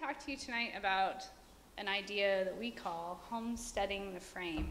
talk to you tonight about an idea that we call homesteading the frame.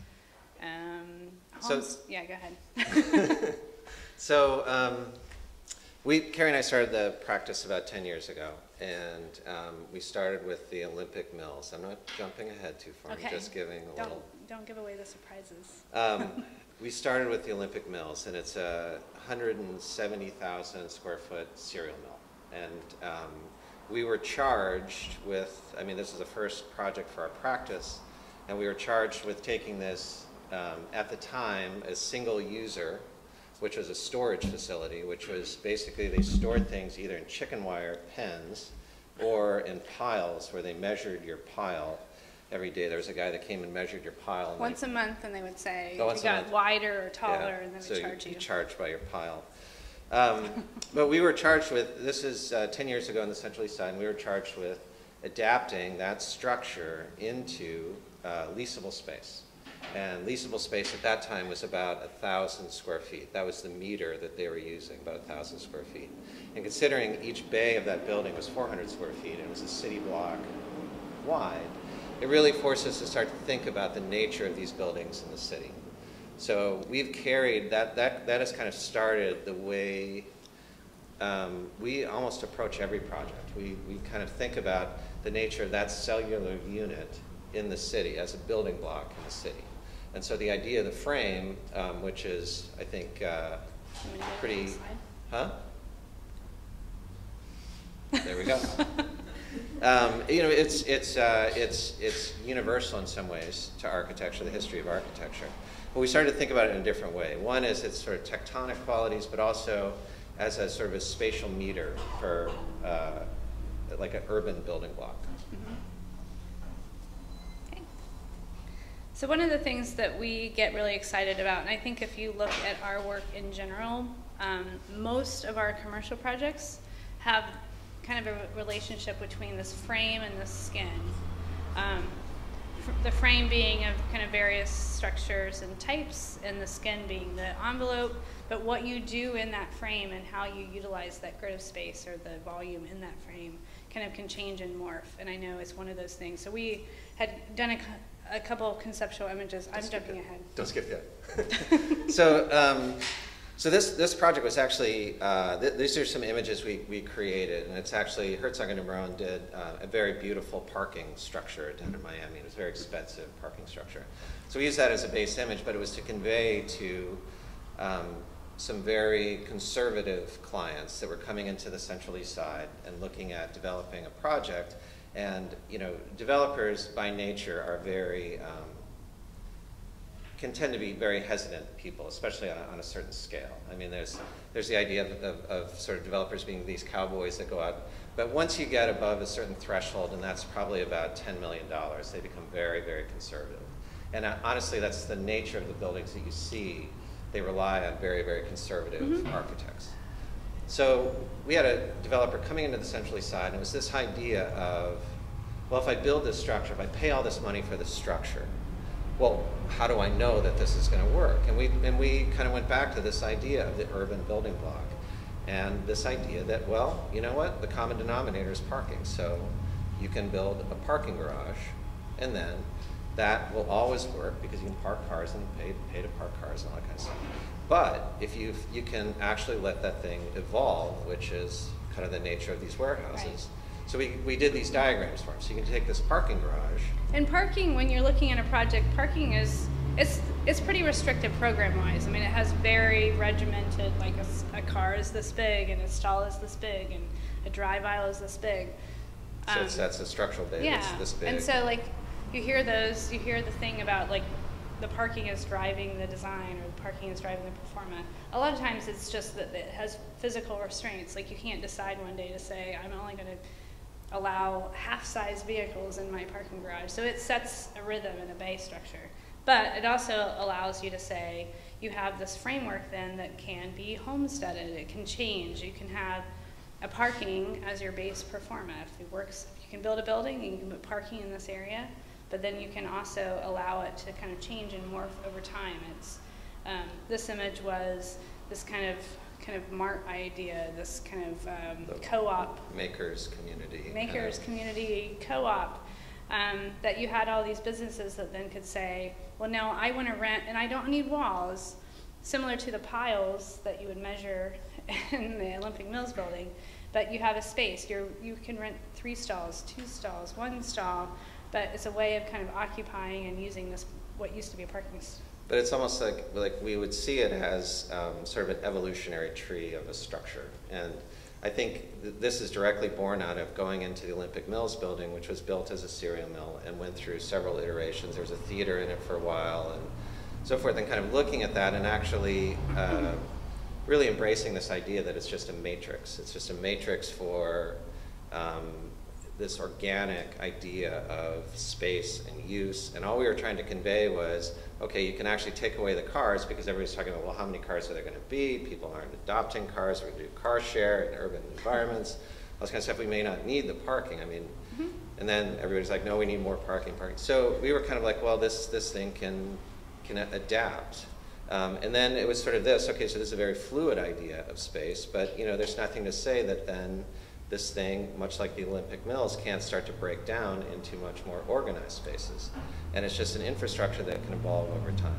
Yeah, go ahead. So Carrie and I started the practice about 10 years ago, and we started with the Olympic Mills. I'm not jumping ahead too far, Okay. I'm just giving a little... Don't give away the surprises. We started with the Olympic Mills, and it's a 170,000 square foot cereal mill. And we were charged with, I mean, this is the first project for our practice, and we were charged with taking this, at the time, a single user, which was a storage facility, which was basically they stored things either in chicken wire pens or in piles where they measured your pile every day. There was a guy that came and measured your pile. And once a month, and they would say, oh, you got wider or taller, and then they would charge you. So you charge by your pile. But we were charged with, this is 10 years ago on the Central East Side, and we were charged with adapting that structure into leasable space. And leasable space at that time was about 1,000 square feet. That was the meter that they were using, about 1,000 square feet. And considering each bay of that building was 400 square feet, and it was a city block wide, it really forced us to start to think about the nature of these buildings in the city. So we've carried, that has kind of started the way we almost approach every project. We kind of think about the nature of that cellular unit in the city as a building block in the city. And so the idea of the frame, which is, I think, pretty, huh? There we go. You know, it's universal in some ways to architecture, the history of architecture. But we started to think about it in a different way. One is its sort of tectonic qualities, but also as a sort of a spatial meter for like an urban building block. Okay. So one of the things that we get really excited about, and I think if you look at our work in general, most of our commercial projects have kind of a relationship between this frame and this skin. The frame being of kind of various structures and types, and the skin being the envelope, but what you do in that frame and how you utilize that grid of space or the volume in that frame kind of can change and morph, and I know it's one of those things. So we had done a couple of conceptual images. I'm jumping ahead. Don't skip yet. So this project was actually, these are some images we created, and it's actually, Herzog and de Meuron did a very beautiful parking structure down in Miami. It was a very expensive parking structure. So we used that as a base image, but it was to convey to some very conservative clients that were coming into the Central East Side and looking at developing a project. And, you know, developers by nature are very, can tend to be very hesitant people, especially on a certain scale. I mean, there's the idea of sort of developers being these cowboys that go out, but once you get above a certain threshold, and that's probably about $10 million, they become very, very conservative. And honestly, that's the nature of the buildings that you see. They rely on very, very conservative architects. So we had a developer coming into the Central East Side, and it was this idea of, well, if I build this structure, if I pay all this money for this structure, well, how do I know that this is going to work? And we kind of went back to this idea of the urban building block, and this idea that, well, you know what? The common denominator is parking. So you can build a parking garage, and then that will always work because you can park cars and pay to park cars and all that kind of stuff. But if you can actually let that thing evolve, which is kind of the nature of these warehouses. Right. So we did these diagrams for them. So you can take this parking garage. And parking, when you're looking at a project, parking it's pretty restricted program-wise. I mean, it has very regimented, like a car is this big, and a stall is this big, and a drive aisle is this big. So that's a structural data. Yeah. It's this big. And so, like, you hear the thing about, like, the parking is driving the design, or the parking is driving the performance. A lot of times it's just that it has physical restraints. Like, you can't decide one day to say, I'm only going to allow half-size vehicles in my parking garage. So it sets a rhythm and a bay structure. But it also allows you to say, you have this framework then that can be homesteaded. It can change. You can have a parking as your base performa. If it works, if you can build a building, you can put parking in this area, but then you can also allow it to kind of change and morph over time. It's, this image was this kind of kind of mart idea, this kind of co-op. Makers community. Makers community co-op. That you had all these businesses that then could say, well, no, I want to rent, and I don't need walls, similar to the piles that you would measure in the Olympic Mills building, but you have a space. You can rent 3 stalls, 2 stalls, 1 stall, but it's a way of kind of occupying and using this, what used to be a parking. But it's almost like we would see it as sort of an evolutionary tree of a structure. And I think this is directly born out of going into the Olympic Mills building, which was built as a cereal mill and went through several iterations. There was a theater in it for a while and so forth, and kind of looking at that and actually really embracing this idea that it's just a matrix. It's just a matrix for this organic idea of space and use. And all we were trying to convey was, okay, you can actually take away the cars, because everybody's talking about, well, how many cars are there going to be? People aren't adopting cars. We're going to do car share in urban environments. All this kind of stuff. We may not need the parking. I mean, and then everybody's like, no, we need more parking. So we were kind of like, well, this thing can adapt. And then it was sort of this, okay, so this is a very fluid idea of space, but there's nothing to say that then this thing, much like the Olympic Mills, can't start to break down into much more organized spaces. And it's just an infrastructure that can evolve over time.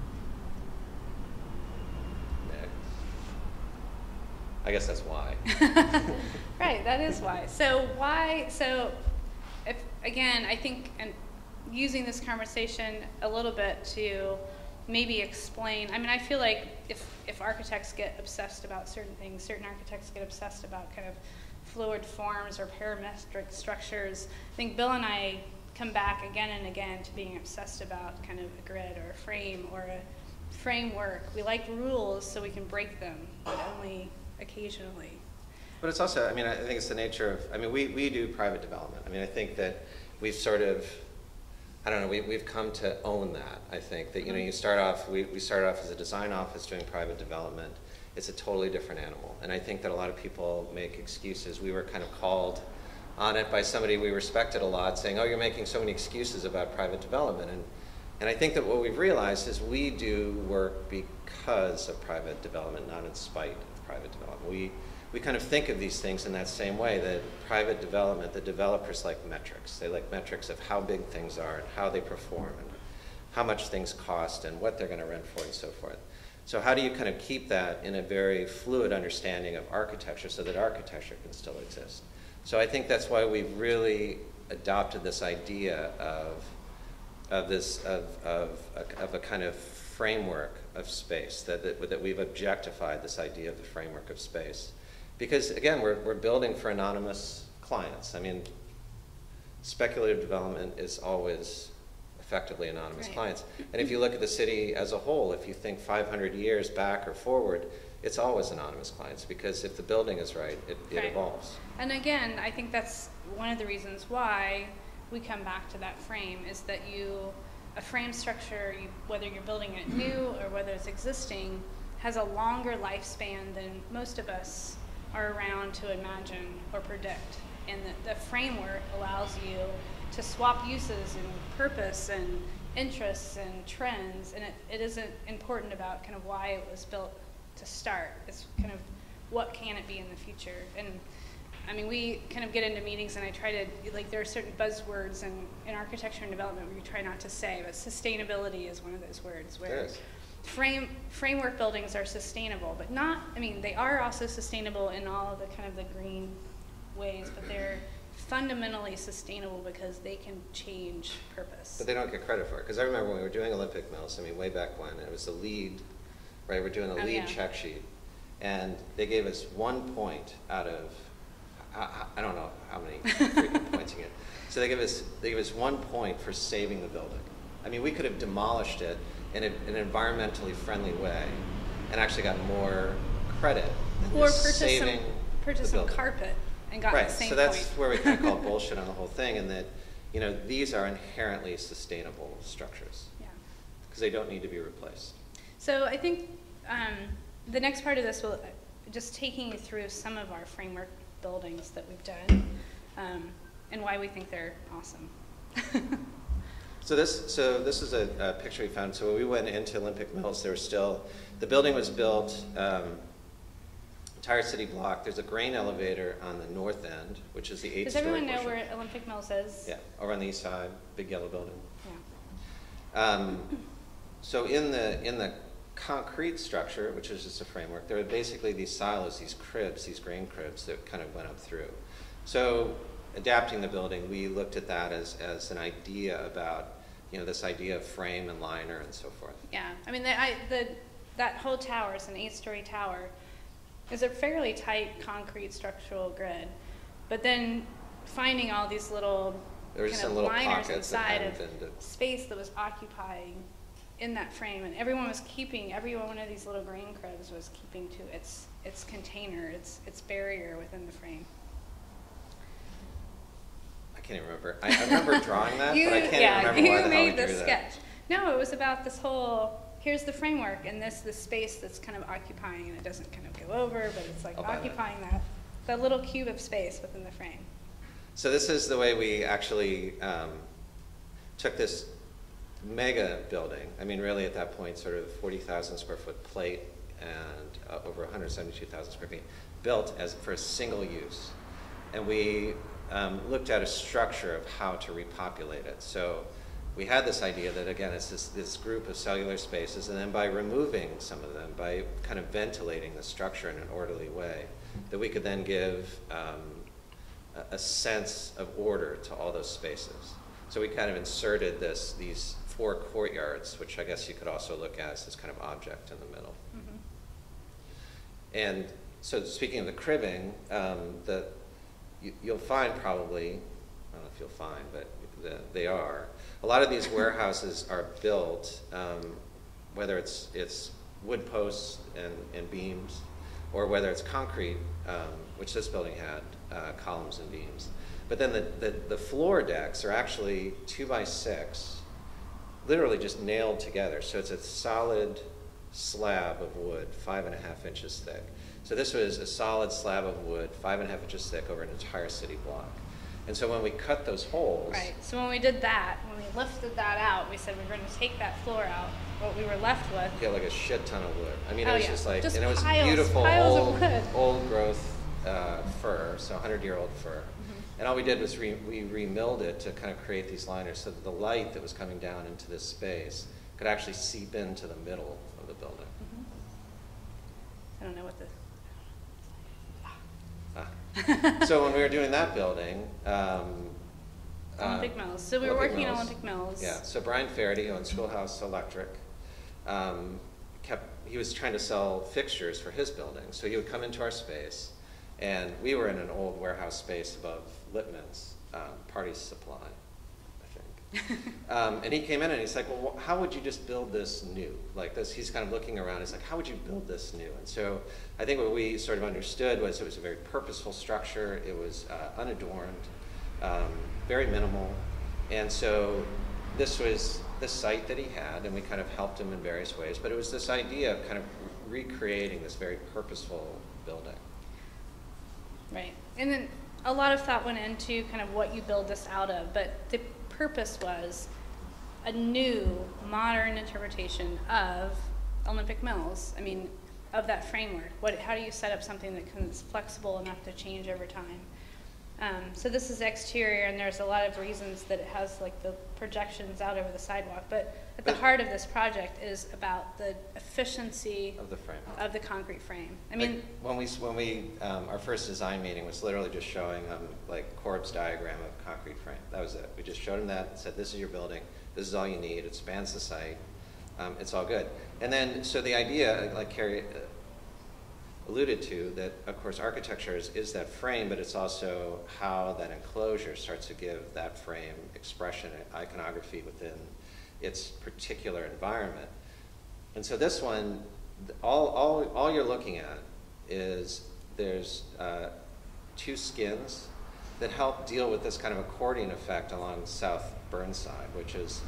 Next. I guess that's why. Right, that is why. So if, again, I think, and using this conversation a little bit to maybe explain, I mean, I feel like if architects get obsessed about certain things, certain architects get obsessed about kind of fluid forms or parametric structures. I think Bill and I come back again and again to being obsessed about kind of a grid or a frame or a framework. We like rules so we can break them, but only occasionally. But it's also, I mean, I think it's the nature of, I mean, we do private development. I mean, I think that we've sort of, I don't know, we've come to own that. I think that, you start off, we started off as a design office doing private development. It's a totally different animal. And I think that a lot of people make excuses. We were kind of called on it by somebody we respected a lot, saying, oh, you're making so many excuses about private development. And I think that what we've realized is we do work because of private development, not in spite of private development. We kind of think of these things in that same way, that private development, the developers like metrics. They like metrics of how big things are and how they perform and how much things cost and what they're going to rent for and so forth. So how do you kind of keep that in a very fluid understanding of architecture so that architecture can still exist? So I think that's why we've really adopted this idea of a kind of framework of space, that we've objectified this idea of the framework of space. Because again, we're building for anonymous clients. I mean, speculative development is always effectively anonymous clients. And if you look at the city as a whole, if you think 500 years back or forward, it's always anonymous clients, because if the building is right, it evolves. And again, I think that's one of the reasons why we come back to that frame, is that a frame structure, whether you're building it new or whether it's existing, has a longer lifespan than most of us are around to imagine or predict. And the framework allows you to swap uses and purpose and interests and trends, and it isn't important about kind of why it was built to start. It's kind of what can it be in the future. And I mean, we kind of get into meetings and I try to, like, there are certain buzzwords in architecture and development we try not to say, but sustainability is one of those words where framework buildings are sustainable, but not, I mean, they are also sustainable in all of the kind of the green ways, but they're fundamentally sustainable because they can change purpose. But they don't get credit for it. Because I remember when we were doing Olympic Mills, I mean, way back when, it was the lead, right? We're doing the lead check sheet. And they gave us 1 point out of, I don't know how many freaking points you get. So they gave us 1 point for saving the building. I mean, we could have demolished it in an environmentally friendly way and actually got more credit than saving purchase some carpet and got the same so that's where we kind of call bullshit on the whole thing, and that, these are inherently sustainable structures. Yeah. Because they don't need to be replaced. So I think the next part of this will just taking you through some of our framework buildings that we've done and why we think they're awesome. So this is a picture we found. So when we went into Olympic Mills, there was still, the building was built entire city block. There's a grain elevator on the north end, which is the 8-story Does everyone know portion. where Olympic Mills is? Yeah, over on the east side, big yellow building. Yeah. So in the concrete structure, which is just a framework, there are basically these silos, these cribs, these grain cribs that kind of went up through. So adapting the building, we looked at that as an idea about, this idea of frame and liner and so forth. Yeah, I mean, that whole tower is an 8-story tower. It's a fairly tight concrete structural grid, but then finding all these little kind of liners inside of space that was occupying in that frame, and every one of these little grain cribs was keeping to its container, its barrier within the frame. I can't even remember. I remember drawing that, but I can't remember why the hell we drew that. You made the sketch. No, it was about this whole, here's the framework, and this space that's kind of occupying, and it doesn't kind of go over, but it's like occupying that little cube of space within the frame. So this is the way we actually took this mega building. I mean, really at that point, sort of 40,000 square foot plate and over 172,000 square feet, built for a single use. And we looked at a structure of how to repopulate it. So we had this idea that, again, it's this group of cellular spaces, and then by removing some of them, by kind of ventilating the structure in an orderly way, that we could then give a sense of order to all those spaces. So we kind of inserted these 4 courtyards, which I guess you could also look at as this kind of object in the middle. Mm-hmm. And so speaking of the cribbing, you'll find probably, I don't know if you'll find, but they are. A lot of these warehouses are built, whether it's wood posts and beams, or whether it's concrete, which this building had, columns and beams. But then the floor decks are actually 2x6, literally just nailed together. So it's a solid slab of wood, 5.5 inches thick. So this was a solid slab of wood, 5.5 inches thick over an entire city block. And so when we cut those holes... Right, so when we did that, when we lifted that out, we said we're going to take that floor out. What we were left with... Yeah, like a shit ton of wood. I mean, it was just like... Just and it was piles, beautiful piles old growth fir, so 100-year-old fir. Mm-hmm. And all we did was we remilled it to kind of create these liners so that the light that was coming down into this space could actually seep into the middle of the building. Mm-hmm. I don't know what the... So when we were doing that building, Olympic Mills. So we were working on Olympic Mills. Yeah. So Brian Faraday, who owns Schoolhouse Electric, he was trying to sell fixtures for his building. So he would come into our space, and we were in an old warehouse space above Littman's Party Supply, I think. And he came in and he's like, well, how would you just build this new? Like this, he's kind of looking around. He's like, how would you build this new? And so I think what we sort of understood was it was a very purposeful structure. It was unadorned, very minimal. And so this was the site that he had, and we kind of helped him in various ways. But it was this idea of kind of recreating this very purposeful building. Right. And then a lot of thought went into kind of what you build this out of, but the purpose was a new, modern interpretation of Olympic Mills. I mean, of that framework. How do you set up something that's flexible enough to change over time? So this is exterior, and there's a lot of reasons that it has like the projections out over the sidewalk. But at the heart of this project is about the efficiency of the frame, of the concrete frame. I mean, like when we our first design meeting was literally just showing like Corb's diagram of concrete frame. That was it. We just showed him that and said, "This is your building. This is all you need. It spans the site. It's all good." And then so the idea, like Carrie alluded to, that of course architecture is that frame, but it's also how that enclosure starts to give that frame expression and iconography within its particular environment. And so this one, all you're looking at is there's 2 skins that help deal with this kind of accordion effect along South Burnside, which is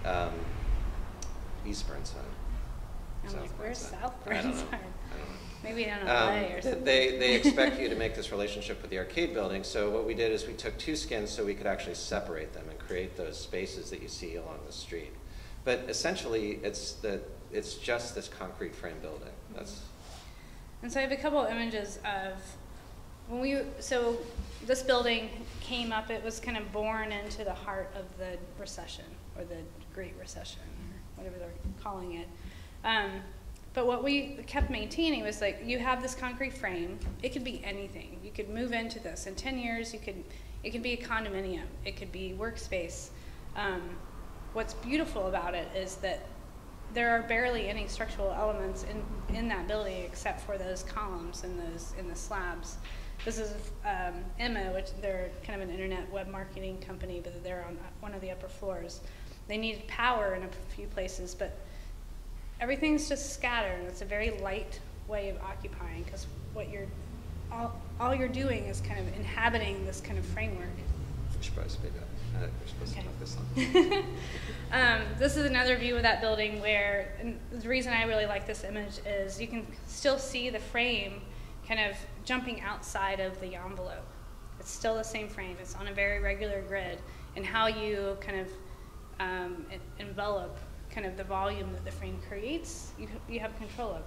East Burnside. I'm like, where's South I don't know. Burnside? Maybe in LA or something. They expect you to make this relationship with the arcade building. So what we did is we took 2 skins so we could actually separate them and create those spaces that you see along the street. But essentially, it's just this concrete frame building. That's And so I have a couple images of so this building came up, it was kind of born into the heart of the recession, or the Great Recession, or whatever they're calling it. But what we kept maintaining was like, you have this concrete frame, it could be anything. You could move into this. In 10 years, it could be a condominium, it could be workspace. What's beautiful about it is that there are barely any structural elements in that building except for those columns and in the slabs. This is Emma, which they're kind of an internet web marketing company, but they're on one of the upper floors. They needed power in a few places, but everything's just scattered. It's a very light way of occupying, because what all you're doing is kind of inhabiting this kind of framework. We should probably speed up. We're supposed to talk this long. This is another view of that building where, and the reason I really like this image is you can still see the frame kind of jumping outside of the envelope. It's still the same frame. It's on a very regular grid, and how you kind of envelop kind of the volume that the frame creates, you have control over.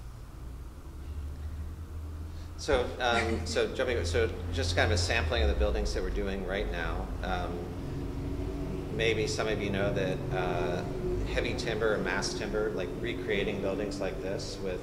So, so just kind of a sampling of the buildings that we're doing right now. Maybe some of you know that heavy timber or mass timber, like recreating buildings like this with,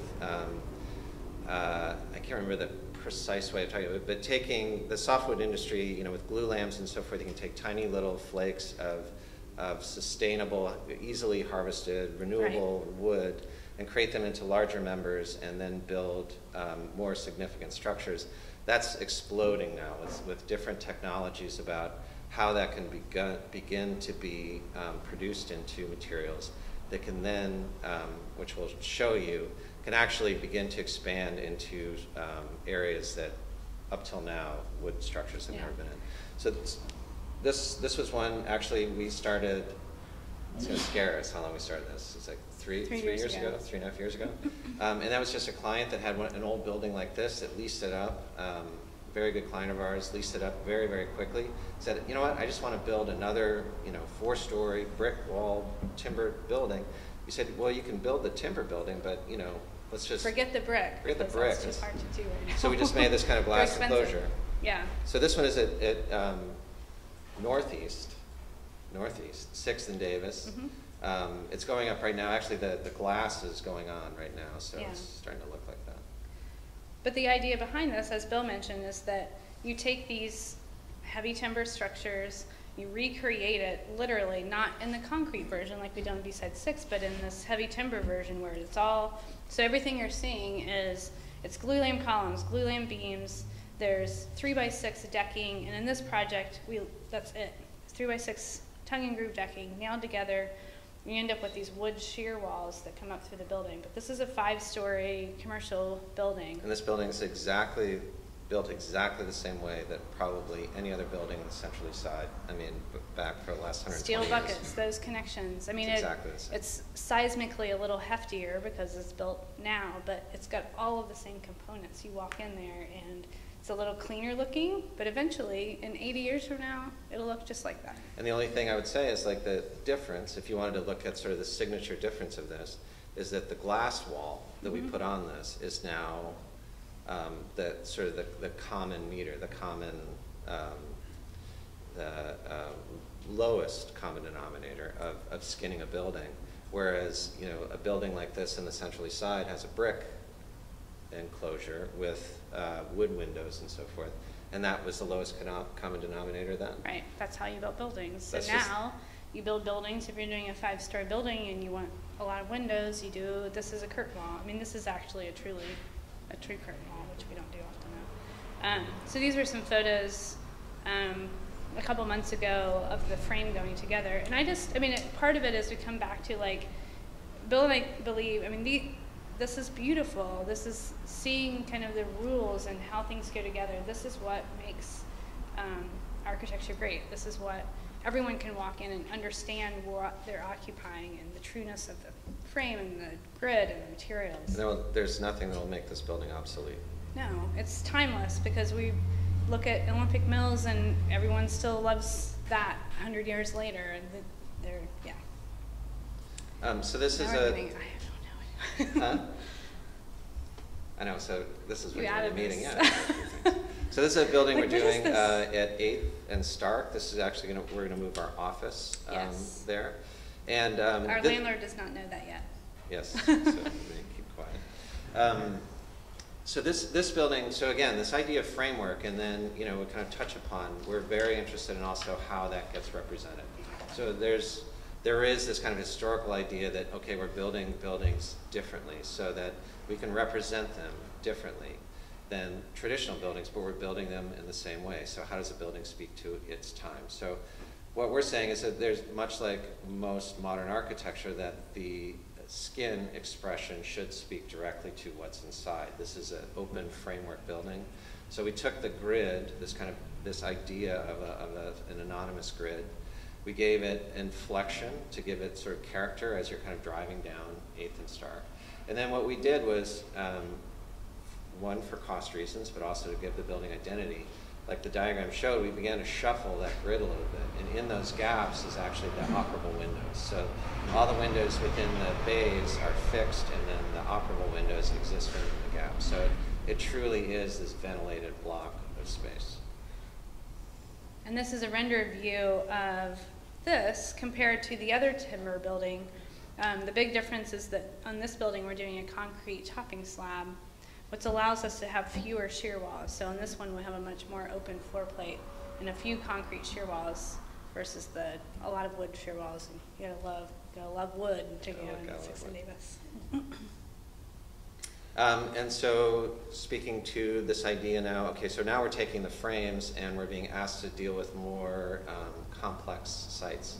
I can't remember the precise way of talking about it, but taking the softwood industry, you know, with glue lamps and so forth, you can take tiny little flakes of sustainable, easily harvested, renewable wood, and create them into larger members, and then build more significant structures. That's exploding now with different technologies about how that can begin to be produced into materials that can then, which we'll show you, can actually begin to expand into areas that up till now wood structures have never been in. So this was one, actually, we started, it's going to scare us how long we started this. It's like three years ago, 3.5 years ago. And that was just a client that had an old building like this that leased it up. Very good client of ours, leased it up very, very quickly. Said, you know what, I just want to build another, 4-story brick wall timber building. We said, well, you can build the timber building, but let's just forget the brick. Forget the brick. It's too hard to do right now. So we just made this kind of glass enclosure. Yeah. So this one is at Northeast, 6th and Davis. Mm-hmm. It's going up right now. Actually, the glass is going on right now, so it's starting to look like that. But the idea behind this, as Bill mentioned, is that you take these heavy timber structures, you recreate it literally, not in the concrete version like we do in B-Side 6, but in this heavy timber version where it's all, so everything you're seeing is, it's glue lam columns, glue lam beams, there's 3x6 decking, and in this project, that's it. 3x6 tongue and groove decking, nailed together. You end up with these wood shear walls that come up through the building. But this is a 5-story commercial building. And this building is built exactly the same way that probably any other building in the Central East Side, back for the last 120 Steel years. buckets, those connections. Exactly the same. It's seismically a little heftier because it's built now, but it's got all of the same components. You walk in there and it's a little cleaner looking, but eventually, in 80 years from now, it'll look just like that. And the only thing I would say is like the difference, if you wanted to look at sort of the signature difference of this, is that the glass wall that we put on this is now the common meter, the common, lowest common denominator of skinning a building. Whereas, a building like this in the Central East Side has a brick enclosure with wood windows and so forth, and that was the lowest common denominator then. Right, that's how you build buildings. So now you build buildings, if you're doing a 5-story building and you want a lot of windows, this is a curtain wall. This is actually a true curtain wall, which we don't do often now. So these are some photos a couple months ago of the frame going together, and part of it is we come back to, like, Bill and I believe, this is beautiful. This is seeing kind of the rules and how things go together. This is what makes architecture great. This is what everyone can walk in and understand what they're occupying and the trueness of the frame and the grid and the materials. There's nothing that will make this building obsolete. No, it's timeless because we look at Olympic Mills and everyone still loves that 100 years later. And so this is Huh? I know, so this is what You you're in added the meeting. this. Yeah. So this is a building Like, we're what is doing this? at 8th and Stark. This is actually we're gonna move our office Yes. there. And Our landlord does not know that yet. yes, so they keep quiet. So this building, so again, this idea of framework, and then, we kind of touch upon, we're very interested in also how that gets represented. So there is this kind of historical idea that, okay, we're building buildings differently so that we can represent them differently than traditional buildings, but we're building them in the same way. So how does a building speak to its time? So what we're saying is that there's, much like most modern architecture, that the skin expression should speak directly to what's inside. This is an open framework building. So we took the grid, this idea of an anonymous grid. We gave it inflection to give it sort of character as you're kind of driving down 8th and Stark. And then what we did was, one, for cost reasons, but also to give the building identity. Like the diagram showed, we began to shuffle that grid a little bit. And in those gaps is actually the operable windows. So all the windows within the bays are fixed, and then the operable windows exist within the gap. So it truly is this ventilated block of space. And this is a rendered view of this compared to the other timber building. The big difference is that on this building we're doing a concrete topping slab, which allows us to have fewer shear walls. So in this one we have a much more open floor plate and a few concrete shear walls versus a lot of wood shear walls. And you gotta love wood to go in 16 Davis. And so speaking to this idea now, okay, so now we're taking the frames and we're being asked to deal with more complex sites.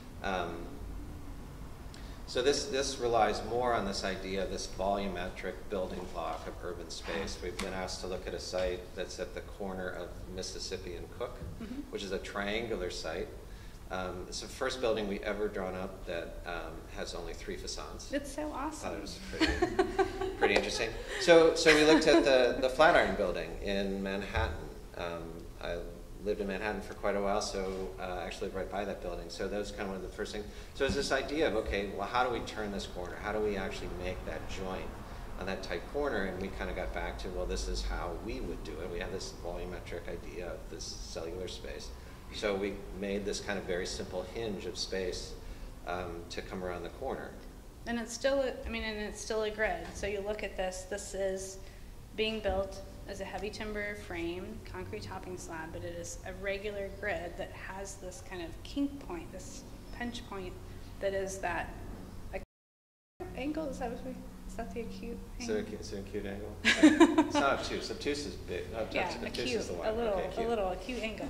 So this relies more on this idea, this volumetric building block of urban space. We've been asked to look at a site that's at the corner of Mississippi and Cook, which is a triangular site. It's the first building we ever drawn up that has only 3 facades. It's so awesome. I thought it was pretty interesting. So we looked at the Flatiron building in Manhattan. I lived in Manhattan for quite a while, so I actually lived right by that building. So that was kind of one of the first things. So it's this idea of, okay, well, how do we turn this corner? How do we actually make that joint on that tight corner? And we kind of got back to, well, this is how we would do it. We had this volumetric idea of this cellular space. So we made this kind of very simple hinge of space to come around the corner. And it's still, it's still a grid. So you look at this is being built as a heavy timber frame, concrete topping slab, but it is a regular grid that has this kind of kink point, this pinch point that is that angle. Is that the acute angle? It's an acute angle. It's not obtuse. Obtuse is big. Obtuse is the one. A little acute angle.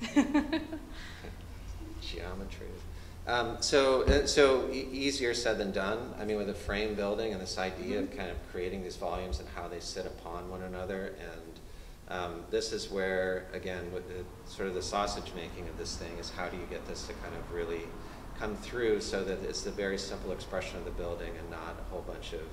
Geometry. So easier said than done. I mean, with a frame building and this idea of kind of creating these volumes and how they sit upon one another, and this is where, again, with sort of the sausage making of this thing is how do you get this to kind of really come through so that it's the very simple expression of the building and not a whole bunch of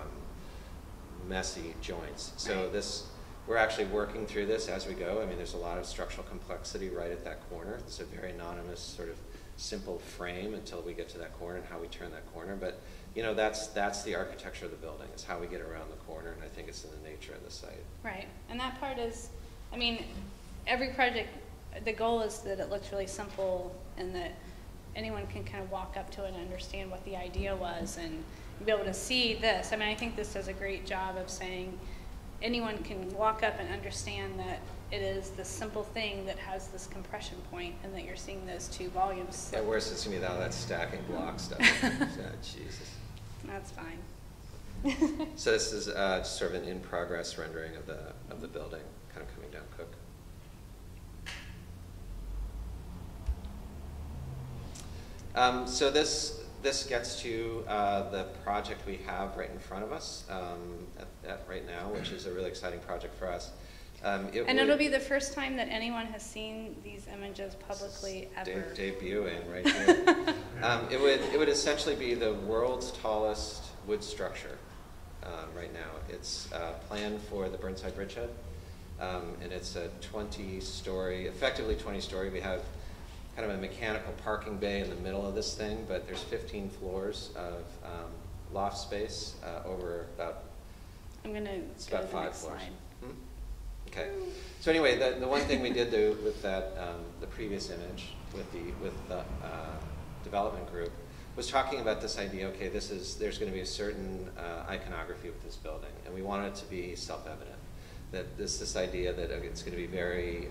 messy joints. So we're actually working through this as we go. I mean, there's a lot of structural complexity right at that corner. It's a very anonymous sort of simple frame until we get to that corner and how we turn that corner. But that's the architecture of the building, is how we get around the corner, and I think it's in the nature of the site. Right, and that part is, every project, the goal is that it looks really simple and that anyone can kind of walk up to it and understand what the idea was and be able to see this. I think this does a great job of saying anyone can walk up and understand that it is this simple thing that has this compression point and that you're seeing those 2 volumes. At worst, it's going to be all that stacking block stuff. Jesus. That's fine. So this is just sort of an in-progress rendering of the building, kind of coming down Cook. So this gets to the project we have right in front of us right now, which is a really exciting project for us. It'll be the first time that anyone has seen these images publicly ever. Debuting right here. It would essentially be the world's tallest wood structure right now. It's planned for the Burnside Bridgehead, and it's a 20-story, effectively 20-story. We have kind of a mechanical parking bay in the middle of this thing, but there's 15 floors of loft space over about I'm going to It's go about to the 5 next floors. slide. Okay. So anyway, the one thing we did do with that, the previous image with the development group was talking about this idea, okay, there's going to be a certain iconography with this building, and we want it to be self-evident. That this idea that it's going to be very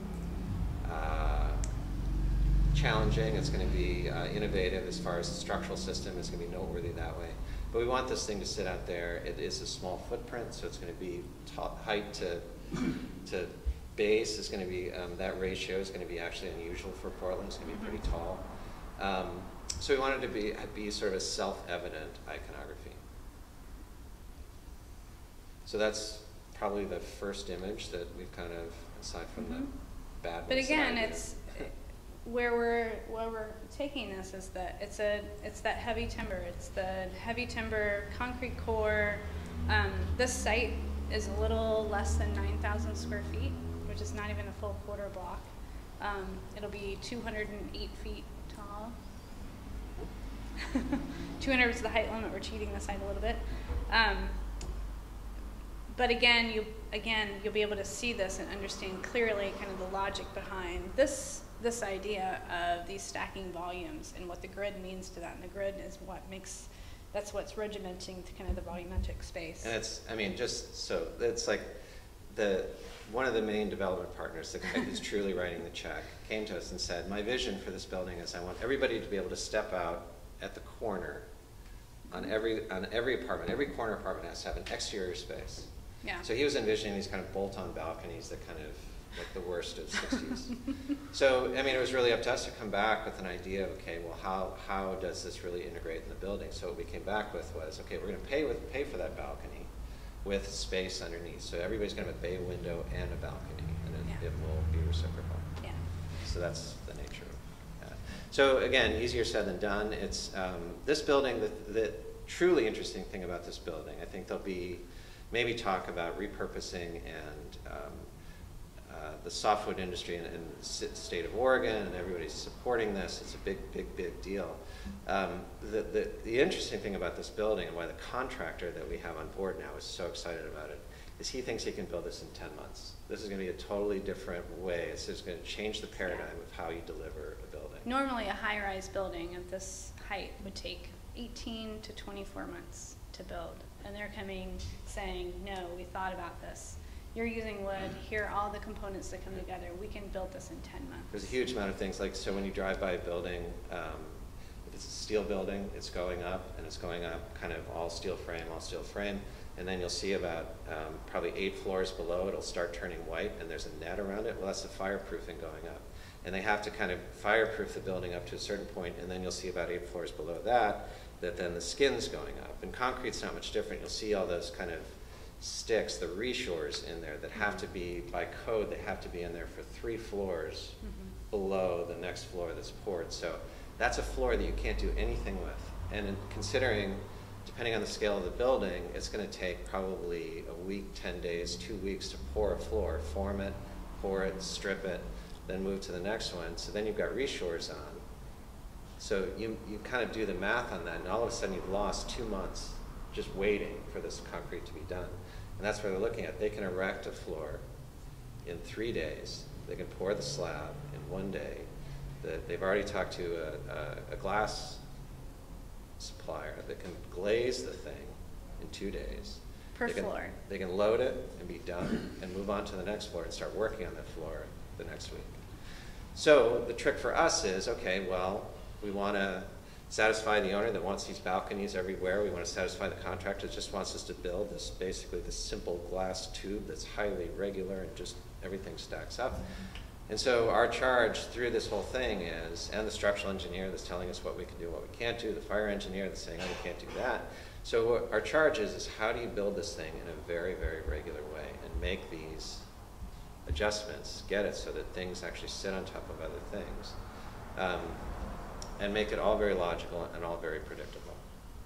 challenging, it's going to be innovative as far as the structural system, it's going to be noteworthy that way. But we want this thing to sit out there. It is a small footprint, so it's going to be height to base is going to be, that ratio is going to be actually unusual for Portland. It's going to be pretty tall. So we wanted to be sort of a self-evident iconography. So that's probably the first image that we've kind of, aside from the bad ones. But again, it's where we're taking this is that it's that heavy timber. It's the heavy timber concrete core. This site is a little less than 9,000 square feet, which is not even a full quarter block. It'll be 208 feet tall. 200 is the height limit. We're cheating the site a little bit. But again, you'll be able to see this and understand clearly kind of the logic behind this idea of these stacking volumes and what the grid means to that. And the grid is that's what's regimenting to kind of the volumetric space. And it's, I mean, just so it's like one of the main development partners, the guy who's truly writing the check, came to us and said, my vision for this building is I want everybody to be able to step out at the corner on every apartment. Every corner apartment has to have an exterior space. Yeah. So he was envisioning these kind of bolt-on balconies that kind of like the worst of the 60s. So, I mean, it was really up to us to come back with an idea of, okay, well, how does this really integrate in the building? So what we came back with was, okay, we're going to pay for that balcony with space underneath. So everybody's going to have a bay window and a balcony, and it will be reciprocal. Yeah. So that's the nature of that. So again, easier said than done. It's this building, the truly interesting thing about this building, I think there'll be maybe talk about repurposing and the softwood industry in the state of Oregon, and everybody's supporting this. It's a big deal. The interesting thing about this building and why the contractor that we have on board now is so excited about it is he thinks he can build this in 10 months. This is going to be a totally different way. It's just going to change the paradigm of how you deliver a building. Normally a high-rise building at this height would take 18 to 24 months to build. And they're coming saying, no, we thought about this. You're using wood, here are all the components that come together. We can build this in 10 months. There's a huge amount of things, like, so when you drive by a building, if it's a steel building, it's going up, and it's going up kind of all steel frame, and then you'll see about probably 8 floors below, it'll start turning white, and there's a net around it. Well, that's the fireproofing going up. And they have to kind of fireproof the building up to a certain point, and then you'll see about 8 floors below that then the skin's going up. And concrete's not much different. You'll see all those kind of sticks, the reshores in there that have to be, by code, they have to be in there for 3 floors below the next floor that's poured. So that's a floor that you can't do anything with. And considering, depending on the scale of the building, it's going to take probably a week, 10 days, 2 weeks to pour a floor, form it, pour it, strip it, then move to the next one. So then you've got reshores on. So you kind of do the math on that, and all of a sudden you've lost 2 months just waiting for this concrete to be done. And that's what they're looking at. They can erect a floor in 3 days. They can pour the slab in 1 day. They've already talked to a glass supplier that can glaze the thing in 2 days. Per floor. They can load it and be done and move on to the next floor and start working on that floor the next week. So the trick for us is, okay, well, we want to satisfy the owner that wants these balconies everywhere. We want to satisfy the contractor that just wants us to build this, basically this simple glass tube that's highly regular and just everything stacks up. And so our charge through this whole thing is, and the structural engineer that's telling us what we can do, what we can't do, the fire engineer that's saying, oh, we can't do that. So what our charge is how do you build this thing in a very, very regular way and make these adjustments, get it so that things actually sit on top of other things. And make it all very logical and all very predictable.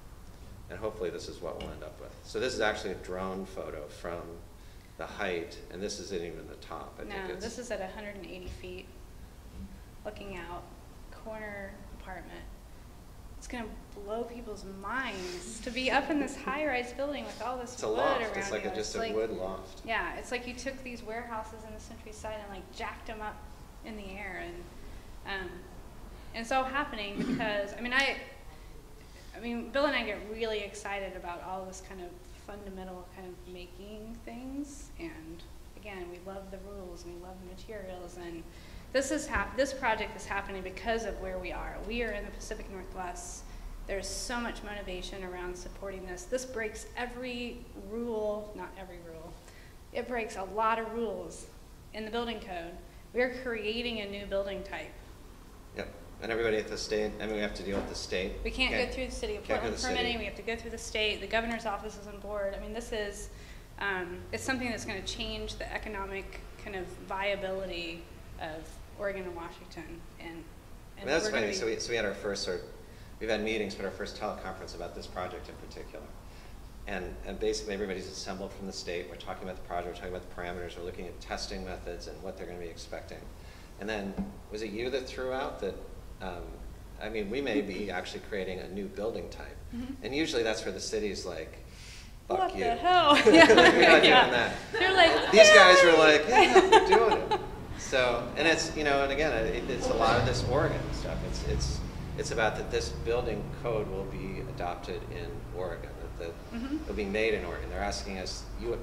And hopefully this is what we'll end up with. So this is actually a drone photo from the height, and this isn't even the top. I think this is at 180 feet, looking out, corner apartment. it's going to blow people's minds to be up in this high-rise building with all this wood loft. around It's like you. just a wood loft. Yeah, it's like you took these warehouses in the countryside and like jacked them up in the air, and it's all happening because I mean, Bill and I get really excited about all this kind of fundamental kind of making things, and again, we love the rules and we love the materials, and this project is happening because of where we are. We are in the Pacific Northwest. There's so much motivation around supporting this. This breaks every rule, not every rule. It breaks a lot of rules in the building code. We're creating a new building type. Yep. And everybody at the state, I mean, we have to deal with the state. We can't go through the city of Portland permitting. We have to go through the state. The governor's office is on board. I mean, this is, it's something that's going to change the economic kind of viability of Oregon and Washington. And I mean, that's funny. So we had our first we've had meetings, but our first teleconference about this project in particular. And basically everybody's assembled from the state. We're talking about the project, we're talking about the parameters, we're looking at testing methods and what they're going to be expecting. And then, was it you that threw out that, I mean, we may be actually creating a new building type. Mm-hmm. And usually that's where the city's like, fuck what you. What the hell? We're not doing that. They're like, these guys were like, yeah, we're doing it. So, and it's, you know, and again, it's a lot of this Oregon stuff. It's about that this building code will be adopted in Oregon, that it'll be made in Oregon. They're asking us,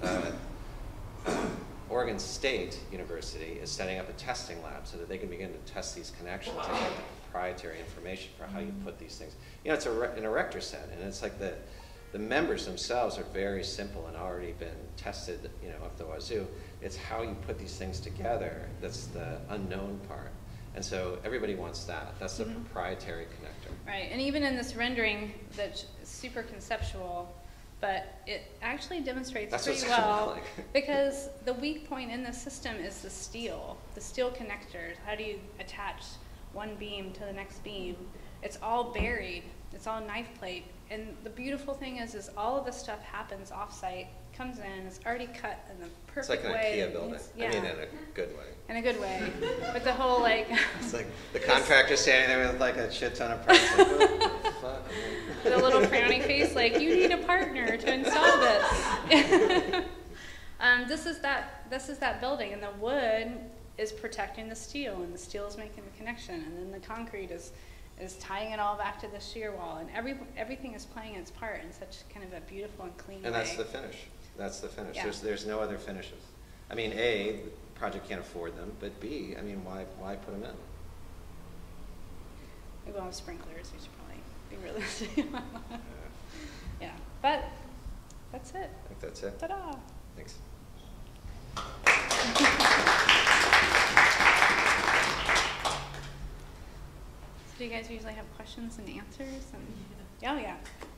Oregon State University is setting up a testing lab so that they can begin to test these connections and get the proprietary information for how you put these things. You know, it's an erector set, and it's like the members themselves are very simple and already been tested, you know, up the wazoo. It's how you put these things together that's the unknown part. And so everybody wants that. That's the proprietary connector. Right, and even in this rendering that's super conceptual, but it actually demonstrates pretty well because the weak point in the system is the steel connectors. How do you attach one beam to the next beam? It's all buried. It's all knife plate. And the beautiful thing is all of this stuff happens off-site, comes in, it's already cut in the perfect way. It's like an IKEA building. Yeah. I mean, in a good way. In a good way. But the whole, like... It's like the contractor standing there with like a shit ton of parts. Like, oh, fuck. With a little frowny face, like, you need a partner to install this. This is that building, and the wood is protecting the steel, and the steel is making the connection, and then the concrete is tying it all back to the shear wall, and everything is playing its part in such kind of a beautiful and clean way. And that's the finish. That's the finish. Yeah. There's no other finishes. I mean, A, the project can't afford them, but B, I mean, why put them in? We will have sprinklers. We should probably be realistic. Yeah, but that's it. I think that's it. Ta-da! Thanks. Do you guys usually have questions and answers? Oh, yeah.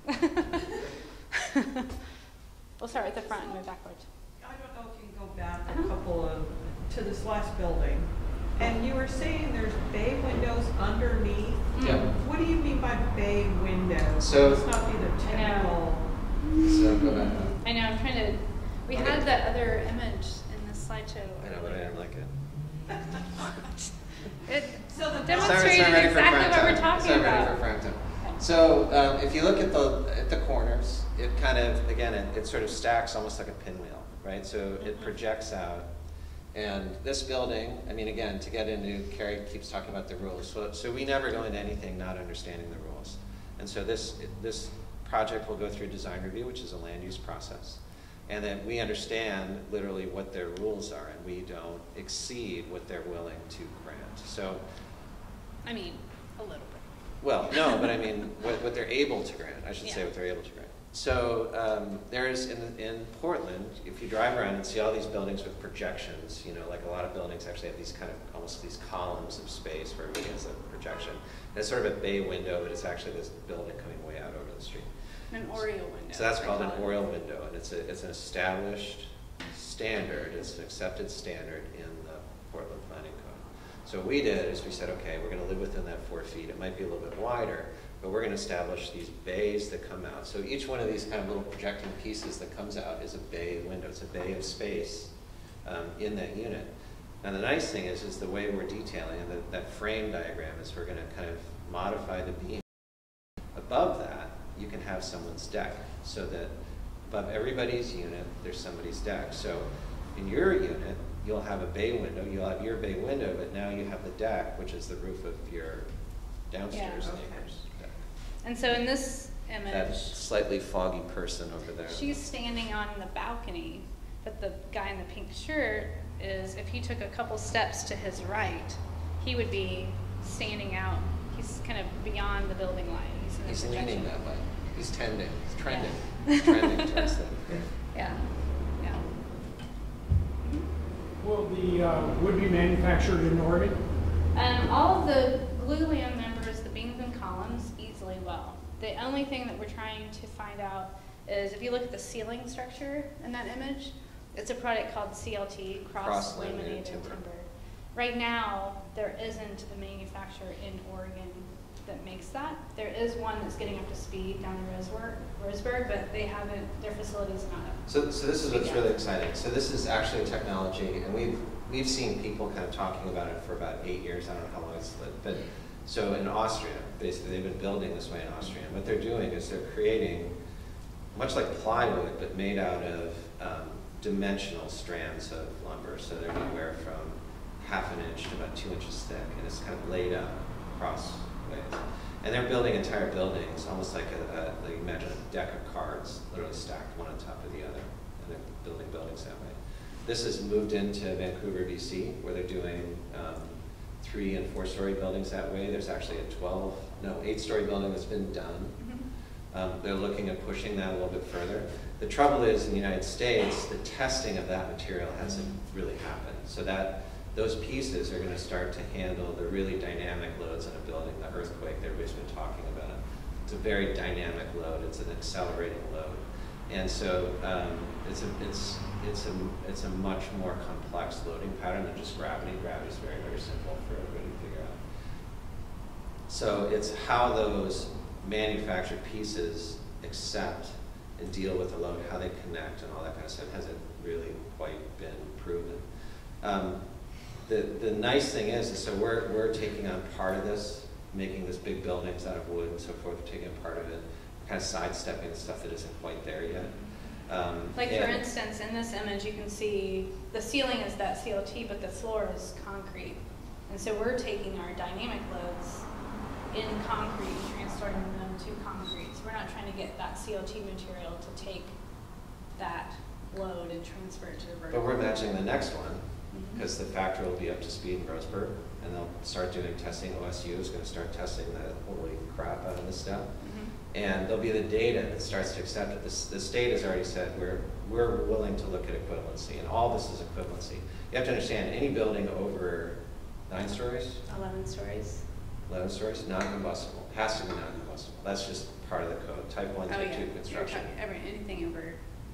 We'll start at the front and move backwards. I don't know if you can go back a couple to this last building. And you were saying there's bay windows underneath. Yeah. What do you mean by bay windows? So it's not either typical. So go back up. I know, I'm trying to, we had that other image in the slideshow. I know, but I didn't like it. It So the demonstrated exactly what we're talking about. So if you look at the corners, it kind of, again, it sort of stacks almost like a pinwheel, right? So it projects out. And this building, I mean, again, to get into, Carrie keeps talking about the rules. So we never go into anything not understanding the rules. And so this project will go through design review, which is a land use process. And then we understand literally what their rules are, and we don't exceed what they're willing to grant. So, I mean, a little bit. Well, no, but I mean, what they're able to grant, I should say what they're able to grant. So there's, in Portland, if you drive around and see all these buildings with projections, you know, like a lot of buildings actually have these kind of, almost these columns of space where everybody has a projection. And it's sort of a bay window, but it's actually this building coming way out over the street. An Oriole window. So that's called an Oriole window, and it's an established standard, it's an accepted standard in the Portland Planning Code. So what we did is we said, okay, we're going to live within that 4 feet. It might be a little bit wider, but we're going to establish these bays that come out. So each one of these kind of little projecting pieces that comes out is a bay window. It's a bay of space in that unit. Now the nice thing is the way we're detailing, and that frame diagram is we're going to kind of modify the beam have someone's deck, so that above everybody's unit, there's somebody's deck. So in your unit, you'll have a bay window, you'll have your bay window, but now you have the deck, which is the roof of your downstairs neighbor's deck. And so in this image, That slightly foggy person over there. she's standing on the balcony, but the guy in the pink shirt is, if he took a couple steps to his right, he would be standing out. He's kind of beyond the building line. He's in the leaning projection. that way. He's tending. He's trending. Yeah. He's trending towards them. Yeah, yeah. Will the wood be manufactured in Oregon? All of the glulam members, the beams and columns, easily will. The only thing that we're trying to find out is if you look at the ceiling structure in that image, it's a product called CLT, cross-laminated timber. Right now, there isn't a manufacturer in Oregon that makes that. There is one that's getting up to speed down in Roseburg, but they haven't, their facility's not up. So this is what's really exciting. So this is actually a technology, and we've seen people kind of talking about it for about 8 years. I don't know how long it's lived, but so in Austria, basically they've been building this way in Austria. And what they're doing is they're creating, much like plywood, but made out of dimensional strands of lumber. So they're anywhere from 1/2 inch to about 2 inches thick, and it's kind of laid out crossways. And they're building entire buildings, almost like like imagine a deck of cards, literally stacked one on top of the other, and they're building buildings that way. This has moved into Vancouver, BC, where they're doing 3- and 4-story buildings that way. There's actually a 8-story building that's been done. They're looking at pushing that a little bit further. The trouble is, in the United States, the testing of that material hasn't really happened. So that those pieces are going to start to handle the really dynamic loads in a building, the earthquake that everybody's been talking about. It's a very dynamic load. It's an accelerating load. And so it's a much more complex loading pattern than just gravity. Gravity is very, very simple for everybody to figure out. So it's how those manufactured pieces accept and deal with the load, how they connect and all that kind of stuff hasn't really quite been proven. The nice thing is so we're taking on part of this, making this big buildings out of wood and so forth, we're taking a part of it, kind of sidestepping the stuff that isn't quite there yet. Like for instance, in this image, you can see the ceiling is that CLT, but the floor is concrete. And so we're taking our dynamic loads in concrete, transferring them to concrete. So we're not trying to get that CLT material to take that load and transfer it to the vertical. But we're imagining the next one, because the factory will be up to speed in Roseburg, and they'll start doing testing. OSU is going to start testing the holy crap out of this stuff. And there'll be the data that starts to accept it. The state has already said we're willing to look at equivalency, and all this is equivalency. You have to understand, any building over 9 stories? 11 stories. 11 stories, non-combustible. Has to be non-combustible. That's just part of the code. Type 1, Type 2 construction. Anything over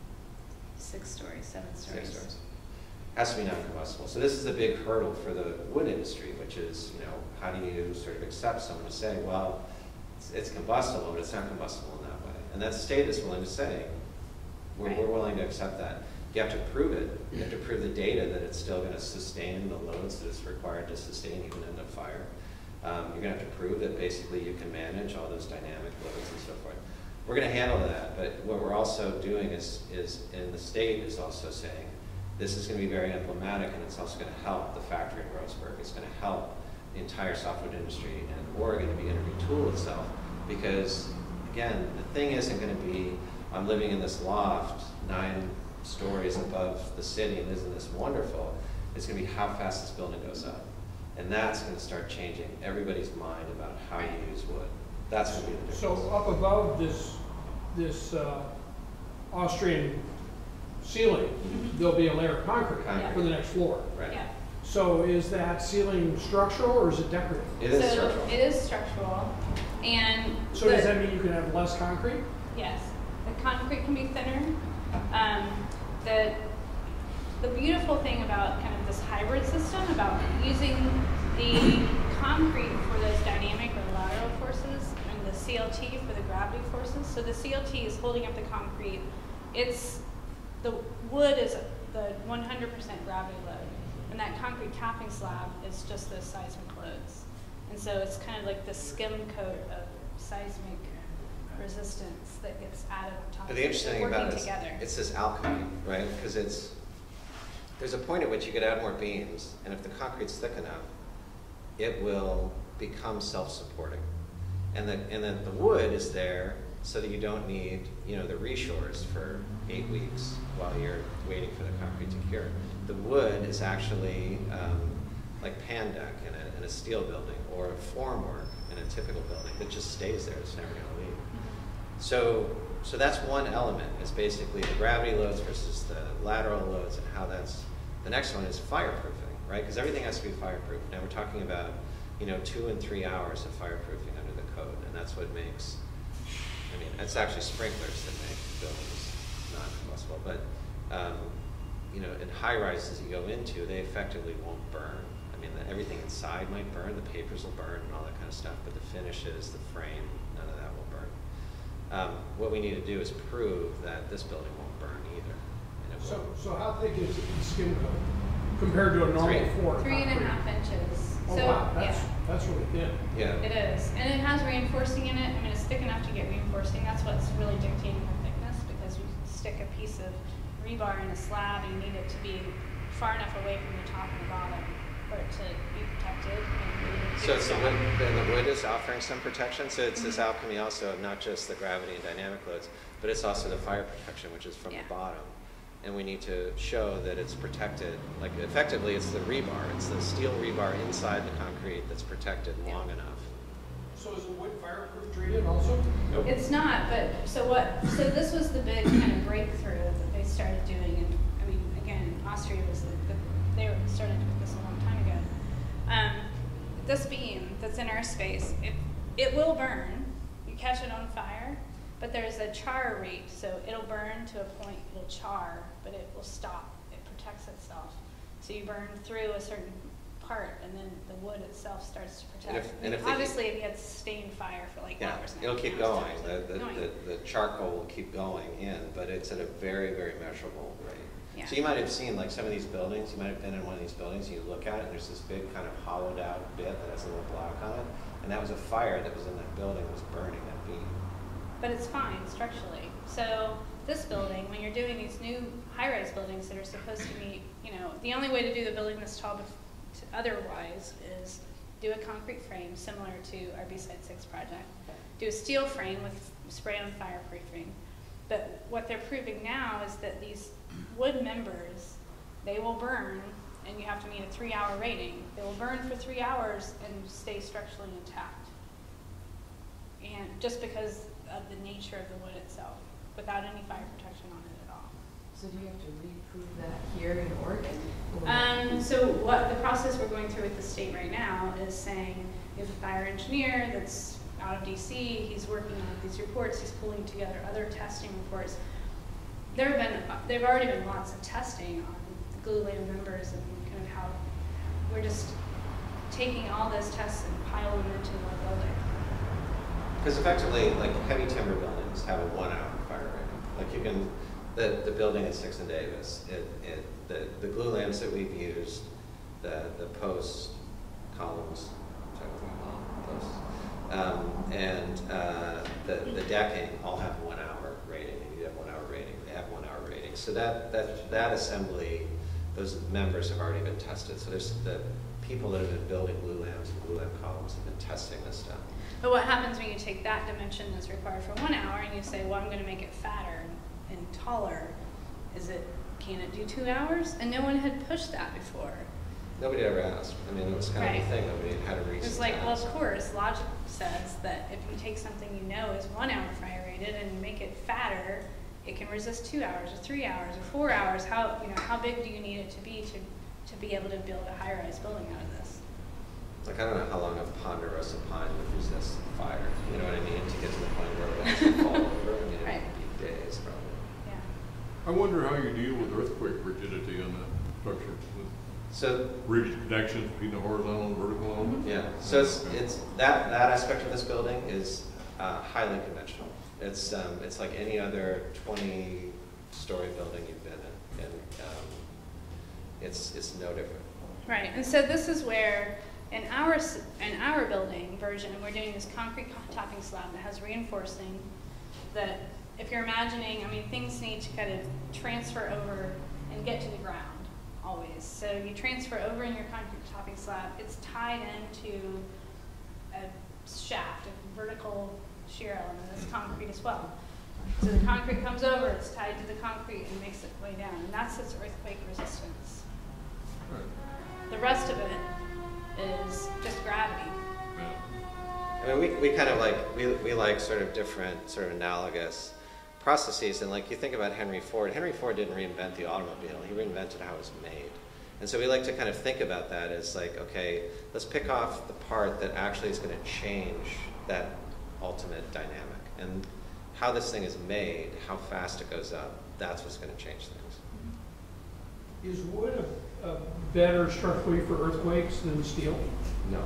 6 stories, 7 stories. 6 stories. Has to be non-combustible. So this is a big hurdle for the wood industry, which is, how do you sort of accept someone to say, well, it's combustible, but it's not combustible in that way. And that state is willing to say, we're willing to accept that. You have to prove it. You have to prove the data that it's still going to sustain the loads that it's required to sustain even in a fire. You're going to have to prove that basically you can manage all those dynamic loads and so forth. We're going to handle that, but what we're also doing is in the state is also saying, this is going to be very emblematic, and it's also going to help the factory in Roseburg. It's going to help the entire softwood industry and Oregon to be able to retool itself, because again, the thing isn't going to be, I'm living in this loft 9 stories above the city and isn't this wonderful? It's going to be how fast this building goes up. And that's going to start changing everybody's mind about how you use wood. That's going to be the difference. So up above this Austrian ceiling, there'll be a layer of concrete for the next floor. Right. Yeah. So is that ceiling structural or is it decorative? It is structural. It is structural. And so does that mean you can have less concrete? Yes. The concrete can be thinner. The beautiful thing about kind of this hybrid system, about using the concrete for those dynamic or lateral forces and the CLT for the gravity forces. So the CLT is holding up the concrete. The wood is the 100% gravity load. And that concrete capping slab is just those seismic loads. And so it's kind of like the skim coat of seismic resistance that gets added on top But of the it. interesting They're thing about working it is together. it's this alchemy, right? Because there's a point at which you could add more beams, and if the concrete's thick enough, it will become self-supporting. And then the wood is there so that you don't need, you know, the reshores for 8 weeks while you're waiting for the concrete to cure. The wood is actually like pan deck in a steel building, or a formwork in a typical building that just stays there. It's never going to leave. So that's one element. Is basically the gravity loads versus the lateral loads, and how that's. The next one is fireproofing, right? Because everything has to be fireproof. Now we're talking about, you know, 2 and 3 hours of fireproofing under the code, and that's what makes. I mean, it's actually sprinklers that make buildings not possible, but you know, in high rises you go into, they effectively won't burn. I mean, everything inside might burn, the papers will burn, and all that kind of stuff, but the finishes, the frame, none of that will burn. What we need to do is prove that this building won't burn either. And it won't. So how thick is the skim coat compared to a normal floor? 3.5 inches. Oh, So, wow, yeah. that's really thin. Yeah. It is, and it has reinforcing in it. I mean, it's thick enough to get reinforcing. That's what's really dictating the thickness, because you stick a piece of rebar in a slab, you need it to be far enough away from the top and the bottom for it to be protected. And So it's the wood, and the wood is offering some protection. So it's this alchemy also of not just the gravity and dynamic loads, but it's also the fire protection, which is from the bottom. And we need to show that it's protected. Like effectively, it's the rebar. It's the steel rebar inside the concrete that's protected long enough. So is the wood fireproof treated also? Nope. It's not, but so this was the big kind of breakthrough that they started doing. And I mean, again, Austria was they were started doing this a long time ago. This beam that's in our space, it will burn. You catch it on fire, but there's a char rate, so it'll burn to a point, it'll char, but it will stop. It protects itself. So you burn through a certain part, and then the wood itself starts to protect. And if obviously, it gets stained fire for like hours. It'll keep going. The charcoal will keep going in, but it's at a very, very measurable rate. Yeah. So you might have seen like some of these buildings, you might have been in one of these buildings, and you look at it, and there's this big kind of hollowed out bit that has a little block on it, and that was a fire that was in that building that was burning that beam. But it's fine structurally. So this building, when you're doing these new high-rise buildings that are supposed to meet, you know, the only way to do the building this tall otherwise is do a concrete frame similar to our B-Side 6 project. Do a steel frame with spray-on fireproofing. But what they're proving now is that these wood members, they will burn, and you have to meet a 3-hour rating. They will burn for 3 hours and stay structurally intact. And just because of the nature of the wood itself, without any fire protection on it at all. So do you have to reprove that here in Oregon? So what the process we're going through with the state right now is saying, we have a fire engineer that's out of DC, he's working on these reports, he's pulling together other testing reports. There've already been lots of testing on the glulam members and kind of how we're just taking all those tests and piling them into one building. Because effectively, like heavy timber buildings have a 1-hour fire rating. Like you can, the building at 6th and Davis, the glue lamps that we've used, the posts, columns, and the decking all have 1-hour rating. And you have 1-hour rating. They have 1-hour rating. So that assembly, those members have already been tested. So there's the people that have been building glue lamps and glue lamp columns have been testing this stuff. But what happens when you take that dimension that's required for 1 hour and you say, well, I'm going to make it fatter and taller? Can it do 2 hours? And no one had pushed that before. Nobody ever asked. I mean, it was kind of the thing. Nobody had a reason. It's like, well, of course, logic says that if you take something you know is 1 hour fire rated and you make it fatter, it can resist 2 hours or 3 hours or 4 hours. How big do you need it to be able to build a high-rise building out of this? Like, I don't know how long a ponderosa pine would resist fire. You know what I mean? To get to the point where it would actually fall over. I mean, it would be days probably. Yeah. I wonder how you deal with earthquake rigidity on that structure. So rigid connections between the horizontal and vertical elements. yeah. So it's that aspect of this building is highly conventional. It's like any other 20-story building you've been in, and it's no different. Right, and so this is where in our building version, we're doing this concrete topping slab that has reinforcing. that if you're imagining, I mean, things need to kind of transfer over and get to the ground always. So you transfer over in your concrete topping slab, it's tied into a shaft, a vertical shear element that's concrete as well. So the concrete comes over, it's tied to the concrete and makes its way down, and that's its earthquake resistance. The rest of it is just gravity. I mean, we kind of like, we like sort of different, sort of analogous processes. And like you think about Henry Ford didn't reinvent the automobile, he reinvented how it was made. And so we like to kind of think about that as like, okay, let's pick off the part that actually is going to change that ultimate dynamic. And how this thing is made, how fast it goes up, that's what's going to change things. Is wood a better structurally for earthquakes than steel? No.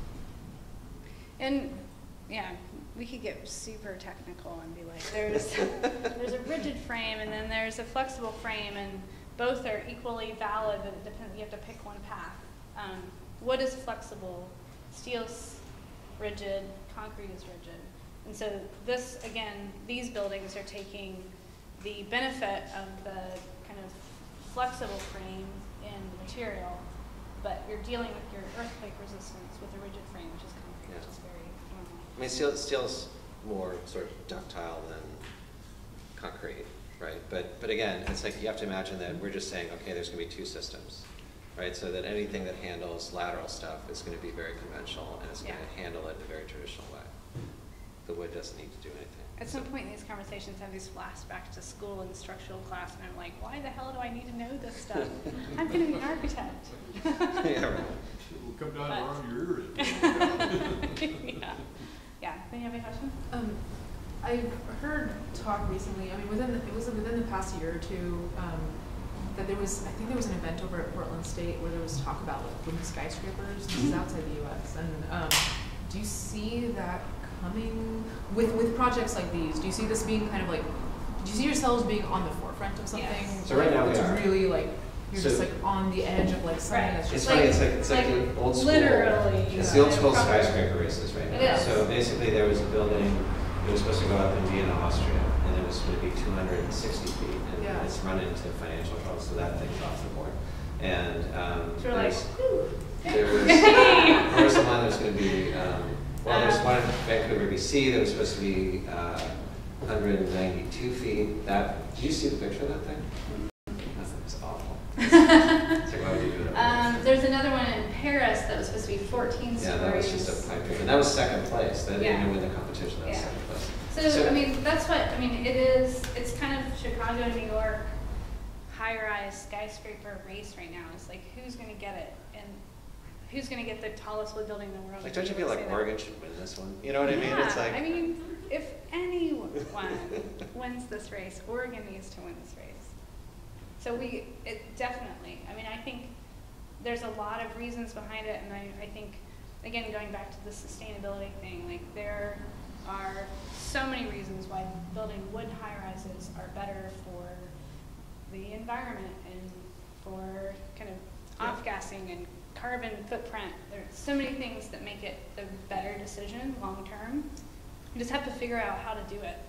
And yeah, we could get super technical and be like, there's a rigid frame and then there's a flexible frame, and both are equally valid, but it depends, you have to pick one path. Wood is flexible, steel's rigid, concrete is rigid. And so this, again, these buildings are taking the benefit of the kind of flexible frame in the material, but you're dealing with your earthquake resistance with a rigid frame, which is concrete, which is very normal. I mean, steel's more sort of ductile than concrete, right? But again, it's like you have to imagine that we're just saying, okay, there's going to be two systems, right? So that anything that handles lateral stuff is going to be very conventional, and it's going to handle it in a very traditional way. The wood doesn't need to do anything. At some point in these conversations, I have these flashbacks to school and structural class, and I'm like, why the hell do I need to know this stuff? I'm going to be an architect. Yeah, right. We'll come down around your ear. Yeah. Yeah. Then you have a question? I've heard talk recently, I mean, it was within the past year or two, that I think there was an event over at Portland State where there was talk about like boom skyscrapers. This is outside the U.S. And do you see that coming with projects like these? Do you see this being kind of like, do you see yourselves being on the forefront of something? Yes. So right now we it's are. Really like, you're just like on the edge of like something that's It's just funny, like, it's like the old school. Literally. It's the old school skyscraper races right now. It is. So basically there was a building, it was supposed to go up in Vienna, Austria, and it was going to be 260 feet, and Yeah. it's run into financial trouble, so that thing's off the board. And So we're like, there was the one that was going to be, well, there's one in Vancouver, BC, that was supposed to be 192 feet. Did you see the picture of that thing? That thing's awful. It's like, why would you do that? there's another one in Paris that was supposed to be 14 stories. Yeah, that was just a pipe dream. And that was second place. They Yeah. didn't win the competition, that was Yeah. second place. So, I mean, that's what, I mean, it's kind of Chicago, New York, high-rise skyscraper race right now. It's like, who's going to get it? And who's going to get the tallest wood building in the world? Like, don't you feel like Oregon should win this one? You know what I mean? It's like, I mean, if anyone wins this race, Oregon needs to win this race. So it definitely, I mean, I think there's a lot of reasons behind it, and I think, again, going back to the sustainability thing, like there are so many reasons why building wood high-rises are better for the environment and for kind of off-gassing and carbon footprint. There are so many things that make it the better decision long-term. You just have to figure out how to do it.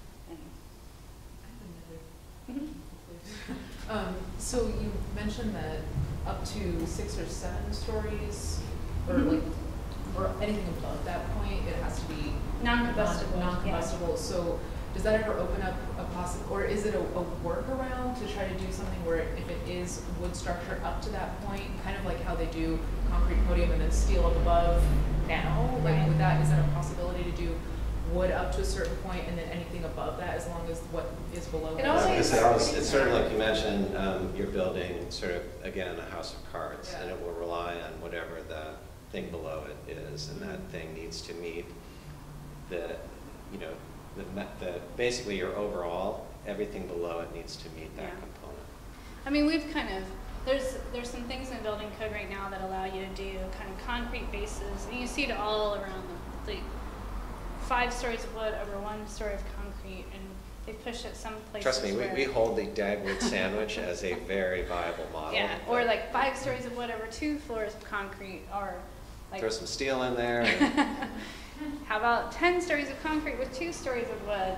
And, so you mentioned that up to 6 or 7 stories, or like, or anything above that point, it has to be non-combustible. Non-combustible. Yeah. So does that ever open up a possible, or is it a workaround to try to do something where if it is wood structure up to that point, kind of like how they do concrete podium and then steel up above now? Like, Right. is that a possibility to do wood up to a certain point and then anything above that as long as what is below It that? always- it's sort of like you mentioned, you're building sort of, again, a house of cards, Yeah. and it will rely on whatever the thing below it is, and that thing needs to meet the, you know, basically your overall, everything below it needs to meet that Yeah. component. I mean, we've kind of, there's some things in building code right now that allow you to do kind of concrete bases, and you see it all around the 5 stories of wood over 1 story of concrete, and they push it some places. Trust me, where, we hold the Dagwood sandwich as a very viable model. yeah, or like 5 stories of wood over 2 floors of concrete, or like throw some steel in there. And How about 10 stories of concrete with 2 stories of wood?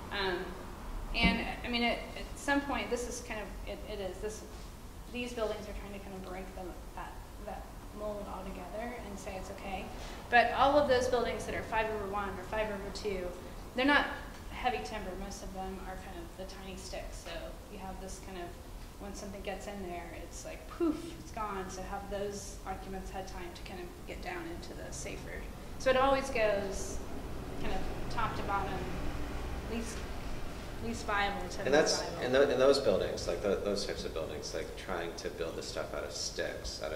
And I mean, at some point, this is kind of, it is, these buildings are trying to kind of break that mold altogether and say it's okay. But all of those buildings that are 5/1 or 5/2, they're not heavy timber. Most of them are kind of the tiny sticks. So you have this kind of, when something gets in there, it's like poof, it's gone. So have those occupants had time to kind of get down into the safer. So it always goes kind of top to bottom, least viable to And that's, viable. in those buildings, like those types of buildings, like trying to build this stuff out of sticks, out of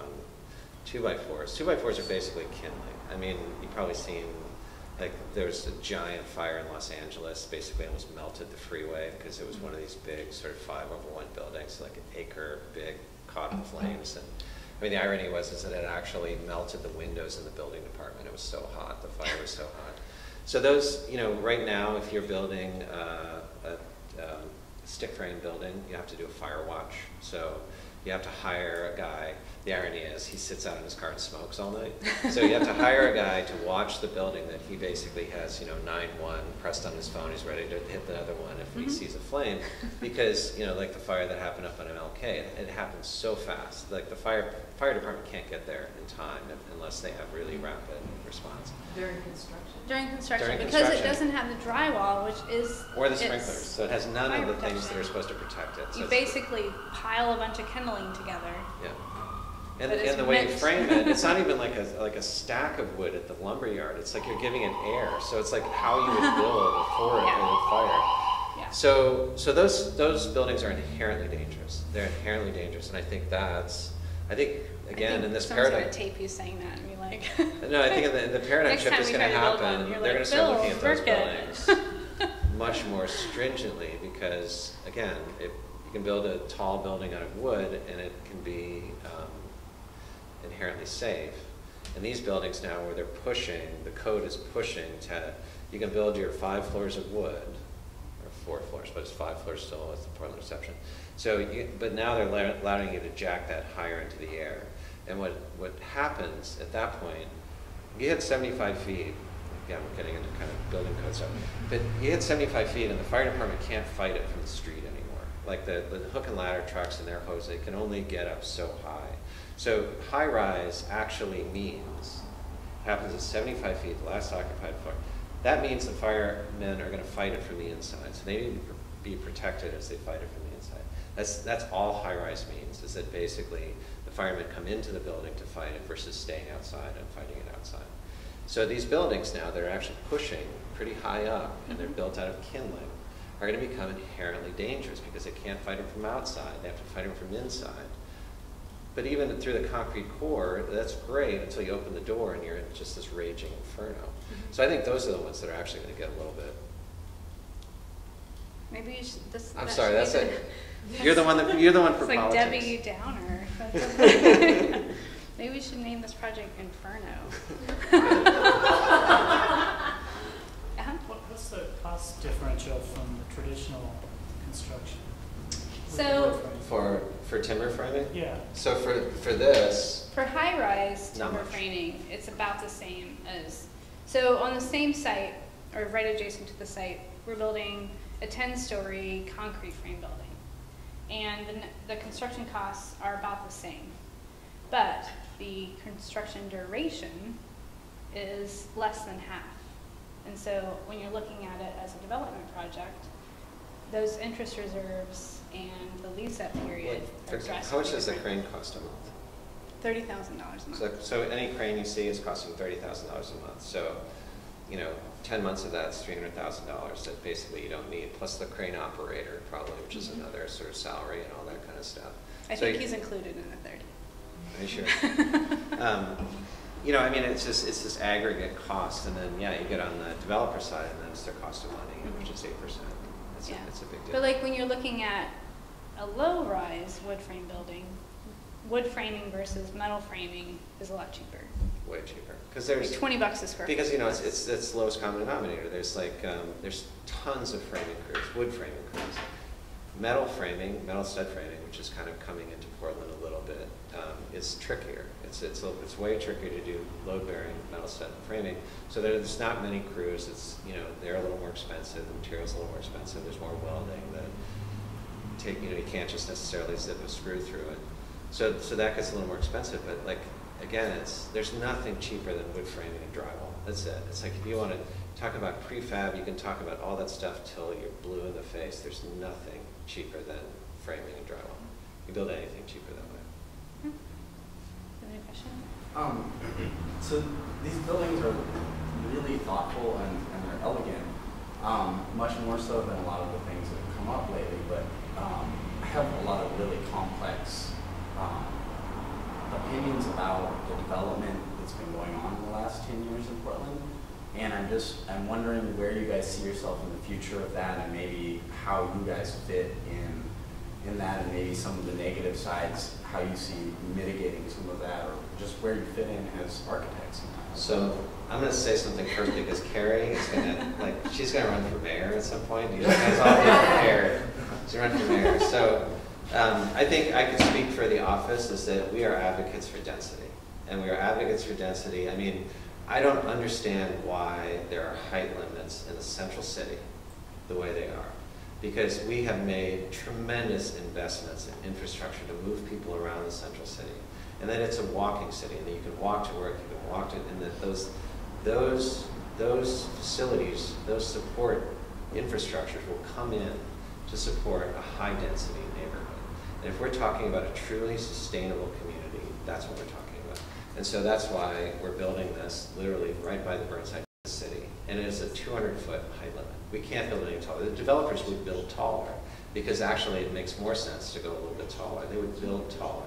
2x4s. 2x4s are basically kindling. I mean, you've probably seen, like, there's a giant fire in Los Angeles, basically almost melted the freeway because it was one of these big sort of 5/1 buildings, like an acre big, caught in flames. And I mean, the irony is that it actually melted the windows in the building department. It was so hot, the fire was so hot. So those, you know, right now, if you're building a stick frame building, you have to do a fire watch. So you have to hire a guy. The irony is he sits out in his car and smokes all night. So you have to hire a guy to watch the building that he basically has, you know, 911 pressed on his phone. He's ready to hit the other one if he sees a flame. Because, you know, like the fire that happened up on MLK, it happens so fast. Like the fire department can't get there in time unless they have really rapid response. During construction. During construction, During because construction. it doesn't have the drywall, which is Or the it's sprinklers. So it has none of the fire things that are protection. supposed to protect it. So You it's- basically pile a bunch of kindling together. Yeah. But it's And the way you meant- frame it, it's not even like a stack of wood at the lumber yard. It's like you're giving it air. So it's like how you would build a fort Yeah. with a fire. Yeah. So those buildings are inherently dangerous. They're inherently dangerous, and I think again in this someone's paradigm. gonna tape you saying that and be like. No, I think in the paradigm Next shift time is we going to try to build one, happen. you're They're like, going to start looking "Bill, at those work it." buildings much more stringently because, again, if you can build a tall building out of wood and it can be inherently safe. And these buildings now where they're pushing, the code is pushing to, you can build your 5 floors of wood, or 4 floors, but it's 5 floors still with the Portland exception. So, but now they're allowing you to jack that higher into the air. And what happens at that point, you hit 75 feet, again, we're getting into kind of building code stuff, but you hit 75 feet and the fire department can't fight it from the street anymore. Like the hook and ladder trucks and their hose, they can only get up so high. So high rise actually means, happens at 75 feet, the last occupied floor. That means the firemen are going to fight it from the inside. So they need to be protected as they fight it from the inside. That's all high rise means, is that basically the firemen come into the building to fight it versus staying outside and fighting it outside. So these buildings now, they're actually pushing pretty high up and they're built out of kindling, are going to become inherently dangerous because they can't fight them from outside. They have to fight them from inside. But even through the concrete core, that's great until you open the door and you're in just this raging inferno. So I think those are the ones that are actually going to get a little bit. Maybe you should. I'm sorry, that's it. You're the one for It's like politics. Debbie Downer. That's okay. Maybe we should name this project Inferno. What's the cost differential from the traditional construction? So For timber framing? Yeah. So for this, for high-rise Not timber much. framing, it's about the same as, so on the same site, or right adjacent to the site, we're building a 10-story concrete frame building. And the construction costs are about the same. But the construction duration is less than half. And so when you're looking at it as a development project, those interest reserves and the lease-up period are how much does the drastically crane cost a month? $30,000 a month. So any crane you see is costing $30,000 a month. So, 10 months of that's $300,000 that basically you don't need, plus the crane operator probably, which is another sort of salary and all that kind of stuff. I So think he's included in the 30. Are you sure? It's this aggregate cost, and then you get on the developer side, and then it's their cost of money, which is 8%. It's a big deal. But like when you're looking at a low-rise wood frame building, wood framing versus metal framing is a lot cheaper. Way cheaper because Like there's $20 a square foot. because it's the lowest common denominator. There's tons of framing crews, wood framing crews. Metal framing, metal stud framing, which is kind of coming into Portland a little bit, is trickier. It's way trickier to do load-bearing metal stud framing. So there's not many crews. They're a little more expensive. The material's a little more expensive. There's more welding. You can't just necessarily zip a screw through it. So that gets a little more expensive. But like again, there's nothing cheaper than wood framing and drywall. That's it. It's like if you want to talk about prefab, you can talk about all that stuff till you're blue in the face. There's nothing cheaper than framing and drywall. You build anything cheaper that way. Any question? So these buildings are really thoughtful and they're elegant, much more so than a lot of the things that have come up lately, but I have a lot of really complex opinions about the development that's been going on in the last 10 years in Portland. And I'm wondering where you guys see yourself in the future of that, and maybe how you guys fit in that, and maybe some of the negative sides, how you see mitigating some of that, or just where you fit in as architects. So I'm going to say something first because Carrie is going to, she's going to run for mayor at some point. You guys all be prepared. She's going to run for mayor. So I think I can speak for the office is that we are advocates for density. And we are advocates for density. I mean, I don't understand why there are height limits in the central city the way they are. Because we have made tremendous investments in infrastructure to move people around the central city. And then it's a walking city, and then you can walk to work, you can walk to, and that those facilities, those support infrastructures will come in to support a high density neighborhood. And if we're talking about a truly sustainable community, that's what we're talking about. And so that's why we're building this literally right by the Burnside city. And it is a 200-foot height limit. We can't build any taller. The developers would build taller because actually it makes more sense to go a little bit taller. They would build taller.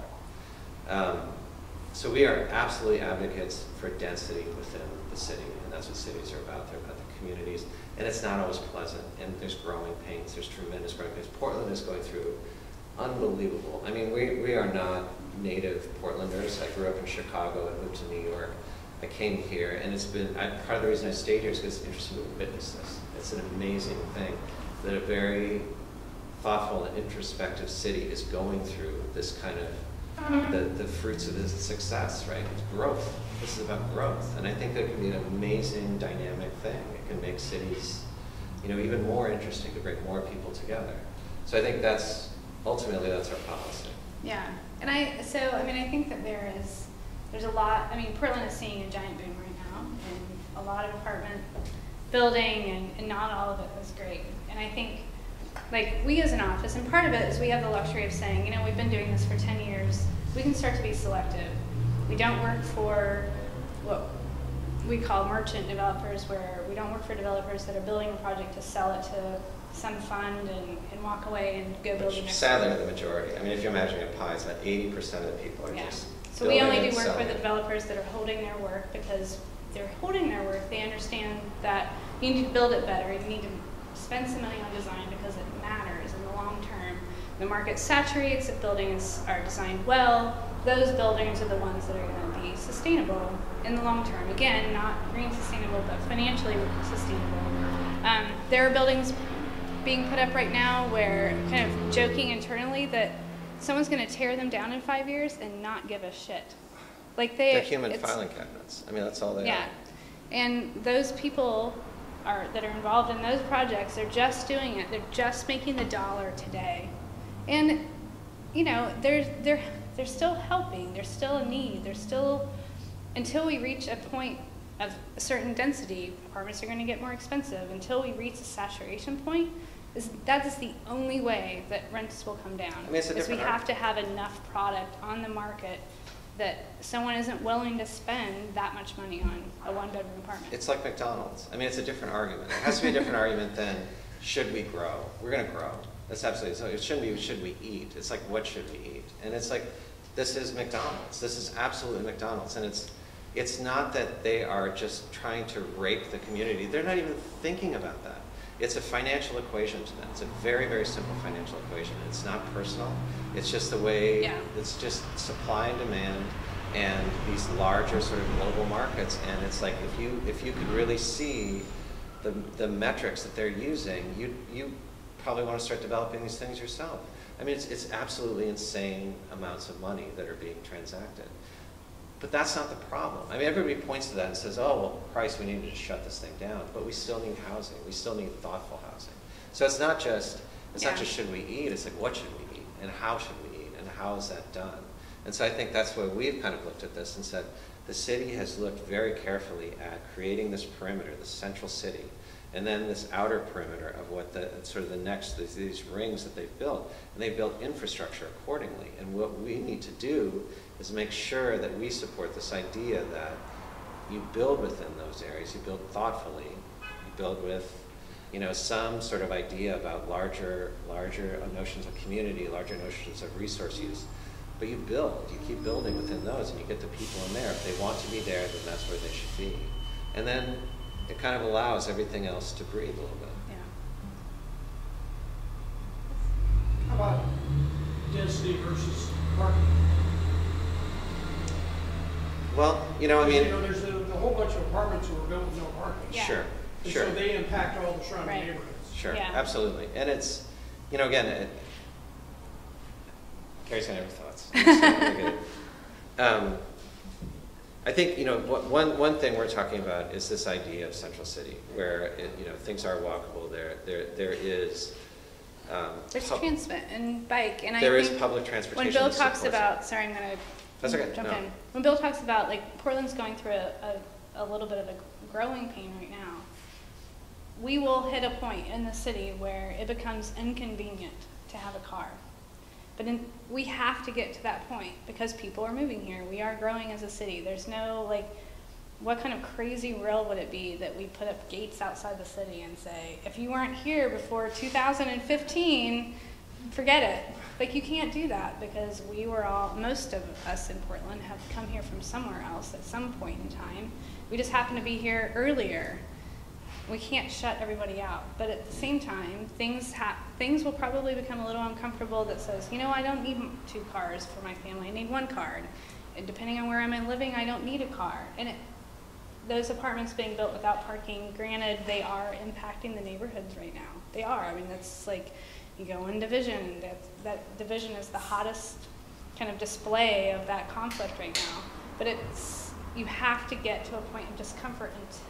So we are absolutely advocates for density within the city, and that's what cities are about. They're about the communities, and it's not always pleasant, and there's growing pains. There's tremendous growing pains. Portland is going through unbelievable. I mean, we are not native Portlanders. I grew up in Chicago and moved to New York. I came here, and it's been, part of the reason I stayed here is because it's interesting to witness this. It's an amazing thing that a very thoughtful and introspective city is going through this kind of the fruits of this success, right? It's growth. This is about growth. And I think that it can be an amazing dynamic thing. It can make cities, even more interesting to bring more people together. So I think ultimately that's our policy. Yeah. And I think that there's a lot, Portland is seeing a giant boom right now, and a lot of apartment building, and not all of it was great. And I think, we as an office, and part of it is we have the luxury of saying, we've been doing this for 10 years, we can start to be selective. We don't work for what we call merchant developers, where we don't work for developers that are building a project to sell it to some fund and walk away and go build the next sadly, one. the majority. I mean, if you're imagining a pie, it's about 80% of the people are just So we only building do and work for selling. the developers that are holding their work, because they're holding their work. They understand that you need to build it better. You need to spend some money on design because it matters in the long term. The market saturates if buildings are designed well. Those buildings are the ones that are going to be sustainable in the long term. Again, not green sustainable, but financially sustainable. There are buildings being put up right now where, kind of joking internally, that someone's going to tear them down in 5 years and not give a shit. They're human filing cabinets. I mean, that's all they are. Yeah, and those people that are involved in those projects, they're just doing it. They're just making the dollar today, and they're still helping. There's still a need. There's still, until we reach a point of a certain density, apartments are going to get more expensive. Until we reach a saturation point, that is the only way that rents will come down. I mean, it's a because we different have to have enough product on the market that someone isn't willing to spend that much money on a one-bedroom apartment. It's like McDonald's. I mean, it's a different argument. It has to be a different argument than should we grow? We're going to grow. That's absolutely so. It shouldn't be should we eat. It's like what should we eat? And it's like this is McDonald's. This is absolutely McDonald's. And it's not that they are just trying to rape the community. They're not even thinking about that. It's a financial equation to them. It's a very, very simple financial equation. It's not personal. It's just the way, it's just supply and demand and these larger sort of global markets. And it's like if you could really see the metrics that they're using, you probably want to start developing these things yourself. I mean, it's absolutely insane amounts of money that are being transacted. But that's not the problem. I mean, everybody points to that and says, oh, well, Christ, we need to just shut this thing down. But we still need housing. We still need thoughtful housing. So it's not just should we eat, it's like what should we eat and how should we eat and how is that done? And so I think that's where we've kind of looked at this and said, the city has looked very carefully at creating this perimeter, the central city, and then this outer perimeter of what the sort of the next, these rings that they've built. And they've built infrastructure accordingly. And what we need to do is make sure that we support this idea that you build within those areas, you build thoughtfully, you build with, you know, some sort of idea about larger notions of community, larger notions of resource use. But you build, you keep building within those, and you get the people in there. If they want to be there, then that's where they should be. And then it kind of allows everything else to breathe a little bit. Yeah. How about density versus parking? Well, you know, I mean, you know, there's a whole bunch of apartments that were built with no parking. Yeah. Sure, And sure. so they impact all the surrounding Right. neighborhoods. Sure, Yeah. absolutely. And it's, you know, again, Carrie's gonna have her thoughts. I think, you know, one thing we're talking about is this idea of central city, where you know, things are walkable. There is. There's transit and bike, and there I is think public transportation. when Bill that talks supports about, it. sorry, I'm gonna That's okay. jump No. in. When Bill talks about like Portland's going through a little bit of a growing pain right now, we will hit a point in the city where it becomes inconvenient to have a car. But we have to get to that point because people are moving here. We are growing as a city. There's no, like, what kind of crazy world would it be that we put up gates outside the city and say, if you weren't here before 2015, forget it. Like, you can't do that because most of us in Portland have come here from somewhere else at some point in time. We just happen to be here earlier. We can't shut everybody out, but at the same time, things will probably become a little uncomfortable that says, you know, I don't need 2 cars for my family, I need 1 car. And depending on where I'm living, I don't need a car. And those apartments being built without parking, granted, they are impacting the neighborhoods right now. They are. I mean, that's like, you go in Division, that Division is the hottest kind of display of that conflict right now. But you have to get to a point of discomfort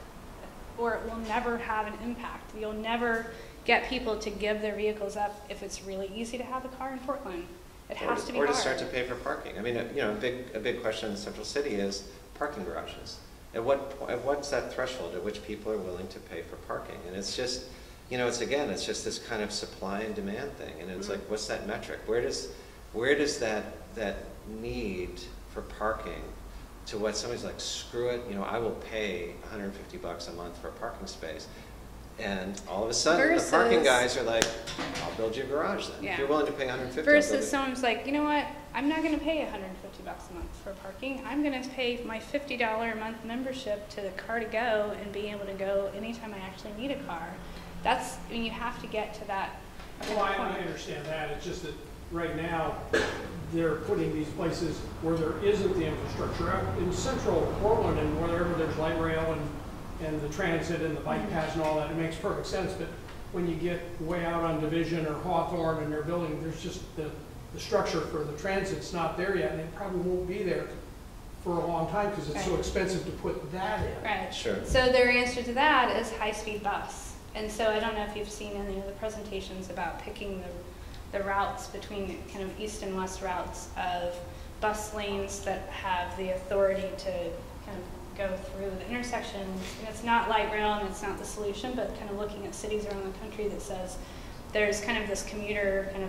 or it will never have an impact. You'll never get people to give their vehicles up if it's really easy to have a car in Portland. It has to be hard. Or to start to pay for parking. I mean, you know, a big question in Central City is parking garages. What's that threshold at which people are willing to pay for parking? And it's just, you know, it's just this kind of supply and demand thing. And it's like, what's that metric? Where does that need for parking to what somebody's like, screw it, you know, I will pay $150 a month for a parking space. And all of a sudden, the parking guys are like, I'll build you a garage then. Yeah. If you're willing to pay $150. Versus someone's like, you know what, I'm not going to pay $150 a month for parking. I'm going to pay my $50 a month membership to the car to go and be able to go anytime I actually need a car. That's, I mean, you have to get to that Well, I understand that. It's just that right now, they're putting these places where there isn't the infrastructure. Out in central Portland and wherever there's light rail and the transit and the bike paths and all that, it makes perfect sense. But when you get way out on Division or Hawthorne and they're building, there's just the structure for the transit's not there yet, and it probably won't be there for a long time because it's so expensive to put that in. Right. Sure. So their answer to that is high-speed bus. And so I don't know if you've seen any of the presentations about picking the routes between kind of east and west routes of bus lanes that have the authority to kind of go through the intersections. And it's not light rail and it's not the solution, but kind of looking at cities around the country that says there's kind of this commuter kind of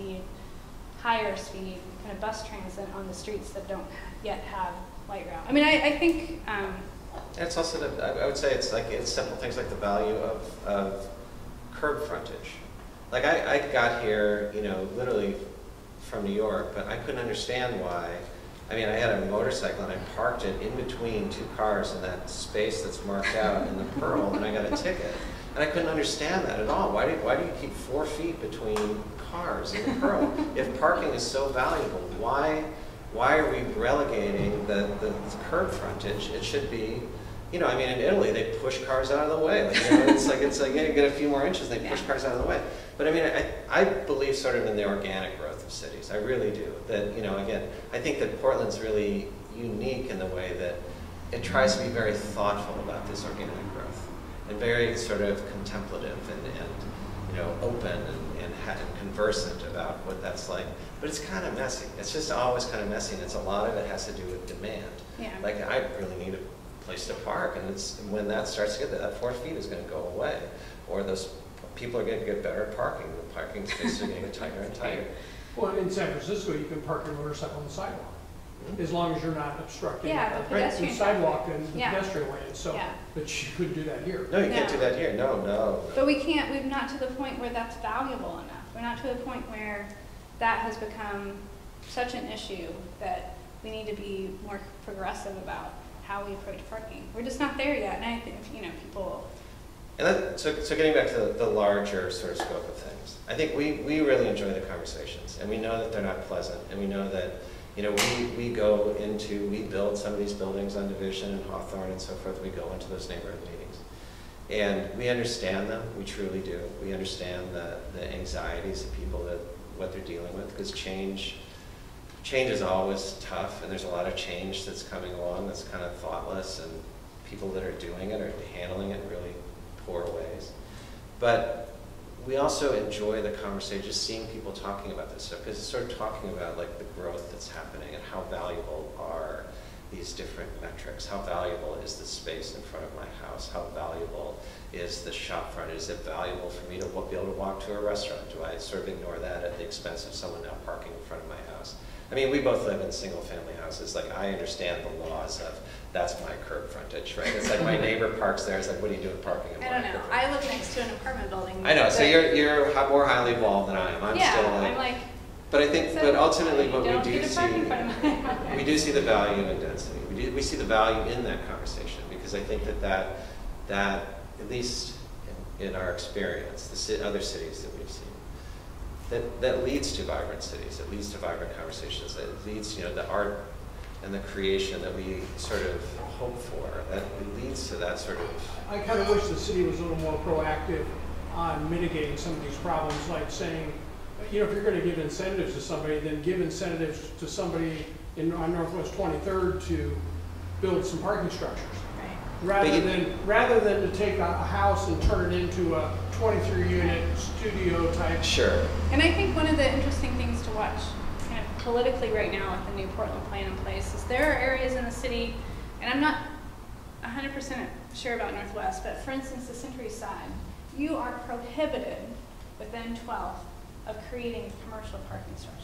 higher speed kind of bus transit on the streets that don't yet have light rail. I mean, I think it's also, I would say it's simple things like the value of curb frontage. Like I got here, you know, literally from New York, but I couldn't understand why. I mean, I had a motorcycle and I parked it in between 2 cars in that space that's marked out in the Pearl, and I got a ticket. And I couldn't understand that at all. Why do you keep 4 feet between cars in the Pearl? If parking is so valuable, why are we relegating the curb frontage? It should be, you know, I mean, in Italy, they push cars out of the way. Like, you know, it's like yeah, you get a few more inches, they push cars out of the way. But I mean, I believe sort of in the organic growth of cities. I really do. That, you know, again, I think that Portland's really unique in the way that it tries to be very thoughtful about this organic growth and very sort of contemplative and you know, open and conversant about what that's like. But it's kind of messy. It's just always kind of messy, and it's a lot of it has to do with demand. Yeah. Like, I really need a place to park, and it's when that starts to get there, that 4 feet is going to go away, or those people are going to get better at parking. The parking spaces are going to get tighter and tighter. Well, in San Francisco, you can park your motorcycle on the sidewalk, as long as you're not obstructing the sidewalk and the pedestrian lane. So, but you couldn't do that here. No, you can't do that here. No. But we're not to the point where that's valuable enough. We're not to the point where that has become such an issue that we need to be more progressive about how we approach parking. We're just not there yet, and I think, you know, people. And then, so getting back to the larger sort of scope of things, I think we really enjoy the conversations, and we know that they're not pleasant, and we know that, you know, we build some of these buildings on Division and Hawthorne and so forth. We go into those neighborhood meetings, and we understand them. We truly do. We understand the anxieties of people, what they're dealing with, because change is always tough, and there's a lot of change that's coming along that's kind of thoughtless, and people that are doing it are handling it in really poor ways. But we also enjoy the conversation, just seeing people talking about this stuff, because it's sort of talking about like the growth that's happening and how valuable are these different metrics. How valuable is the space in front of my house? How valuable is the shop front? Is it valuable for me to be able to walk to a restaurant? Do I sort of ignore that at the expense of someone now parking in front of my house? I mean, we both live in single family houses. Like, I understand the laws of that's my curb frontage, right? It's like my neighbor parks there. It's like, what are you doing parking in my I don't know. curb I live next to an apartment building. I know. So you're more highly evolved than I am. I'm still like. I'm like. But I think, but ultimately, what we do see, we we do see the value in density. We see the value in that conversation, because I think that at least in our experience, the other cities that we've seen, that leads to vibrant cities. It leads to vibrant conversations. It leads, you know, the art and the creation that we sort of hope for. That it leads to that sort of. I kind of wish the city was a little more proactive on mitigating some of these problems, like saying, you know, if you're going to give incentives to somebody, then give incentives to somebody on Northwest 23rd to build some parking structures. Right. Rather than to take a house and turn it into a 23-unit studio type. Sure. And I think one of the interesting things to watch kind of politically right now with the new Portland plan in place is there are areas in the city, and I'm not 100% sure about Northwest, but for instance, the Century Side, you are prohibited within 12 of creating a commercial parking structure.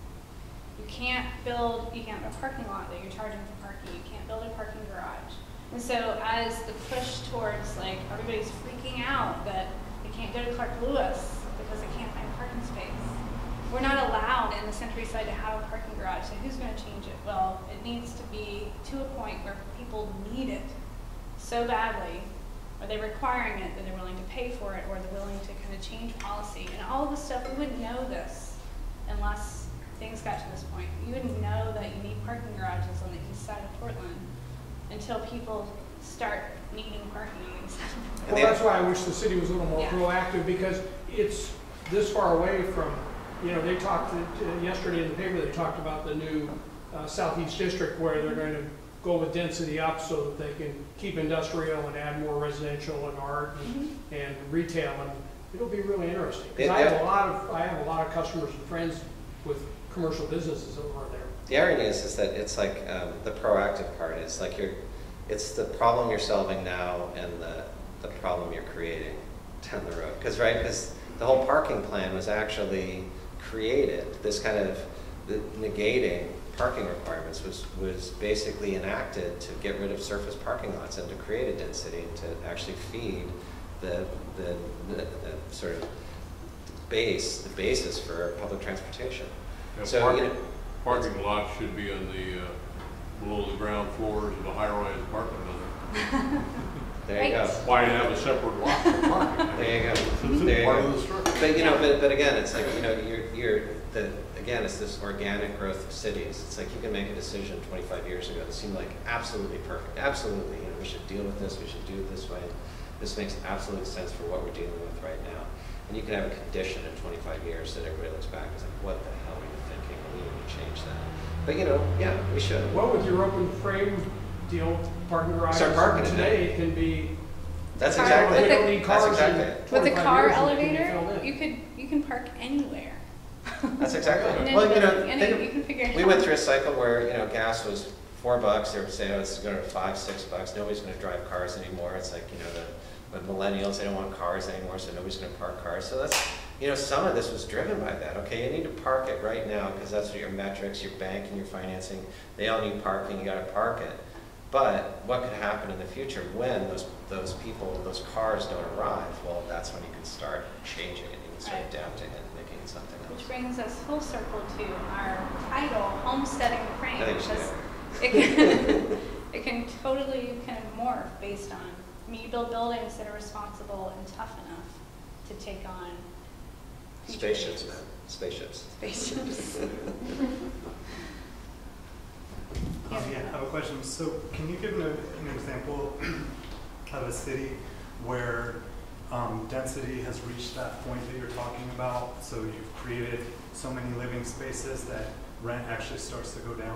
You can't have a parking lot that you're charging for parking. You can't build a parking garage. And so as the push towards, like, everybody's freaking out that they can't go to Clark Lewis because they can't find a parking space. We're not allowed in the Century Side to have a parking garage, so who's going to change it? Well, it needs to be to a point where people need it so badly. Are they requiring it that they're willing to pay for it, or they're willing to kind of change policy? And all of this stuff, we wouldn't know this unless things got to this point. You wouldn't know that you need parking garages on the east side of Portland until people start needing parking on the east side of Portland. Well, that's why I wish the city was a little more proactive, because it's this far away from, you know, they talked yesterday in the paper, they talked about the new Southeast District where they're going to go with density up so that they can keep industrial and add more residential and art and retail, and it'll be really interesting. Because I have a lot of customers and friends with commercial businesses over there. The irony is that it's like the proactive part is like it's the problem you're solving now and the problem you're creating down the road. Because the whole parking plan was actually created. This kind of negating parking requirements was basically enacted to get rid of surface parking lots and to create a density to actually feed the sort of basis for public transportation. Yeah, so parking lots should be on the below the ground floors of a high-rise apartment building. There you go. Why have a separate lot for parking? There you go. It's There you part go. of the structure. But you know, but again, it's like, you know, again, it's this organic growth of cities. It's like you can make a decision 25 years ago that seemed like absolutely perfect. Absolutely, you know, we should deal with this. We should do it this way. This makes absolute sense for what we're dealing with right now. And you can have a condition in 25 years that everybody looks back and is like, what the hell were you thinking? We need to change that. But you know, yeah, we should. Well, with your open frame deal, parking garages Start parking today, it can be. That's Car- exactly with We the- don't need That's cars exactly in it. 25 With the car years, it can be elevator, filled in. you can park anywhere. That's exactly In it. Well, you know, any- think of- you can figure it we out. went through a cycle where, you know, gas was $4. They were saying, oh, it's going to $5, $6. Nobody's going to drive cars anymore. It's like, you know, the millennials, they don't want cars anymore, so nobody's going to park cars. So that's, you know, some of this was driven by that. Okay, you need to park it right now because that's what your metrics, your banking, your financing, they all need parking. You got to park it. But what could happen in the future when those people, those cars don't arrive? Well, that's when you can start changing it. You can start Right. adapting it and making it something else. Which brings us full circle to our title, Homesteading the Frame, I think we should because have it can, it can totally kind of morph based on, I mean, you build buildings that are responsible and tough enough to take on future Spaceships, needs. man. Spaceships. Spaceships. Yeah, I have a question. So can you give an example of a city where density has reached that point that you're talking about? So you've created so many living spaces that rent actually starts to go down?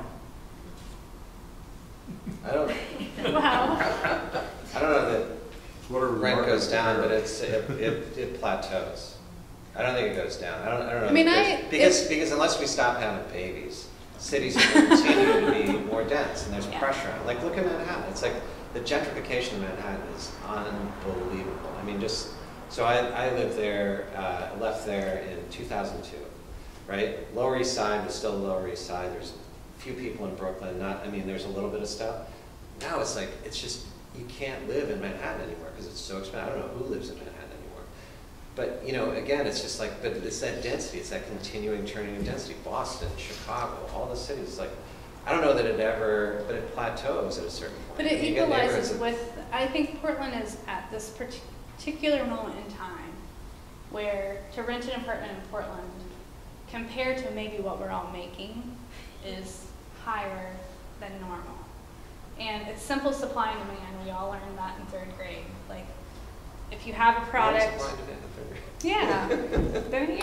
I don't Wow. know that What are rent goes down, but compare? it plateaus. I don't think it goes down. I don't know. I mean, because unless we stop having babies, cities will continue to be more dense, and there's Yeah. pressure on it. Like, look at Manhattan. It's like the gentrification of Manhattan is unbelievable. I mean, just so I lived there, left there in 2002, right? Lower East Side was still Lower East Side. There's a few people in Brooklyn. I mean, there's a little bit of stuff. Now it's like it's just you can't live in Manhattan anymore because it's so expensive. I don't know who lives in Manhattan anymore. But, you know, again, it's just like, but it's that density, it's that continuing turning of density. Boston, Chicago, all the cities, like, I don't know that it ever, but it plateaus at a certain point. But it You get neighborhoods equalizes with, I think Portland is at this particular moment in time where to rent an apartment in Portland compared to maybe what we're all making is higher than normal. And it's simple supply and demand. We all learned that in 3rd grade. Like, if you have a product, yeah, don't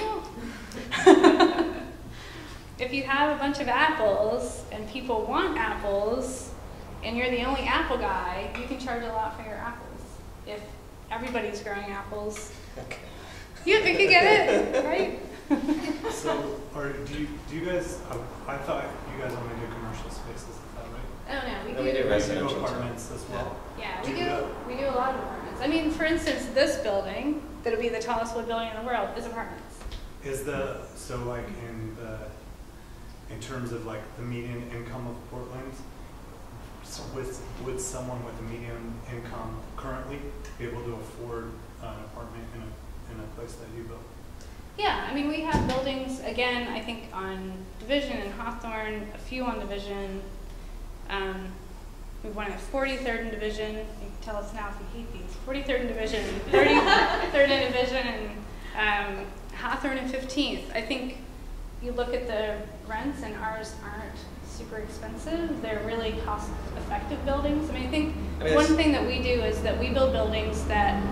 you? If you have a bunch of apples and people want apples and you're the only apple guy, you can charge a lot for your apples. If everybody's growing apples, you could get it, right? So, do you guys, I thought you guys only do commercial spaces, is that right? Oh no, No, we do You residential do too. apartments as well? Yeah, Do you we do a lot of apartments. I mean, for instance, this building, that'll be the tallest wood building in the world, is apartments. Is so like in terms of like the median income of Portland, so would someone with a median income currently be able to afford an apartment in a place that you built? Yeah, I mean, we have buildings, again, I think on Division and Hawthorne, a few on Division. We have one at 43rd and Division. You can tell us now if you hate these. 43rd and Division, 33rd and Division, and Hawthorne and 15th. I think you look at the rents, and ours aren't super expensive. They're really cost-effective buildings. I mean, one thing that we do is that we build buildings that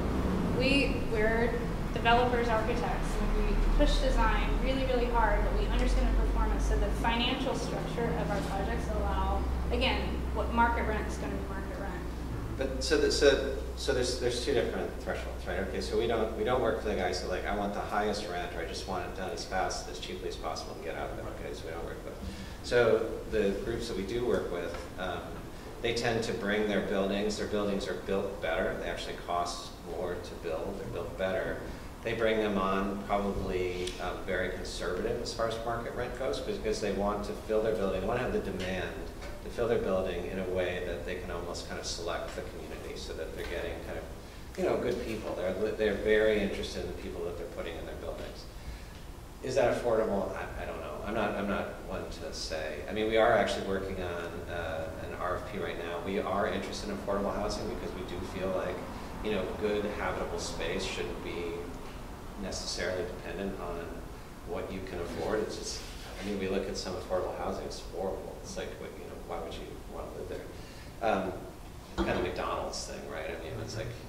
we're developers, architects, and we push design really, really hard, but we understand the performance. So the financial structure of our projects allow, again, what market rent is going to be market rent. But so there's two different thresholds, right? Okay, so we don't work for the guys that like I want the highest rent, or I just want it done as fast, as cheaply as possible and get out of it. Okay, so we don't work with. So the groups that we do work with, they tend to bring their buildings. Their buildings are built better. They actually cost more to build. They're built better. They bring them on probably very conservative as far as market rent goes, because they want to fill their building. They want to have the demand to fill their building in a way that they can almost kind of select the community, so that they're getting kind of, you know, good people. They're very interested in the people that they're putting in their buildings. Is that affordable? I don't know. I'm not one to say. I mean, we are actually working on an RFP right now. We are interested in affordable housing because we do feel like, you know, good habitable space shouldn't be necessarily dependent on what you can afford. It's just, I mean, we look at some affordable housing, it's horrible. It's like, you know, why would you want to live there? Kind of McDonald's thing, right? I mean, it's like,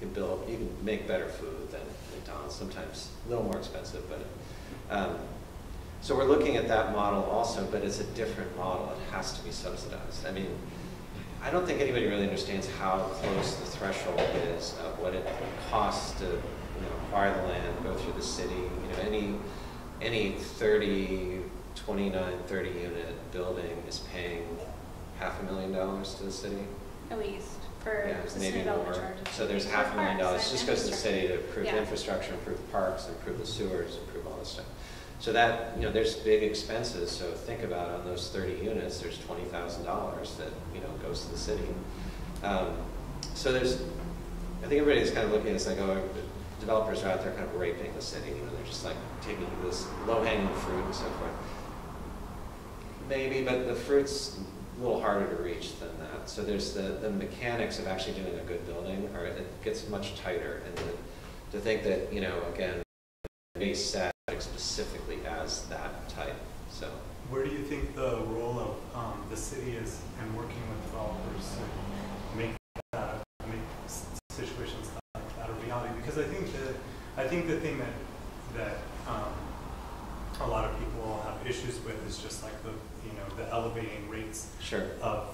you can make better food than McDonald's, sometimes a little more expensive, but, so we're looking at that model also, but it's a different model. It has to be subsidized. I mean, I don't think anybody really understands how close the threshold is of what it costs to, acquire the land, go through the city. Any 29, 30 unit building is paying $500,000 to the city. At least for Yeah, system maybe development more. charges. So there's For $500,000 parks just and goes to the city to infrastructure. improve the Yeah. infrastructure, improve the parks, improve the sewers, improve all this stuff. So that, there's big expenses. So think about on those 30 units, there's $20,000 that, goes to the city. So I think everybody's kind of looking at this like, oh, developers are out there kind of raping the city. They're just like taking this low-hanging fruit and so forth. Maybe, but the fruit's a little harder to reach than that. So there's the mechanics of actually doing a good building, or it gets much tighter. And to think that, again, base set specifically as that type. So where do you think the role of the city is in working with developers to make situations like that a reality? Because I think the thing that a lot of people have issues with is just like the elevating rates sure. of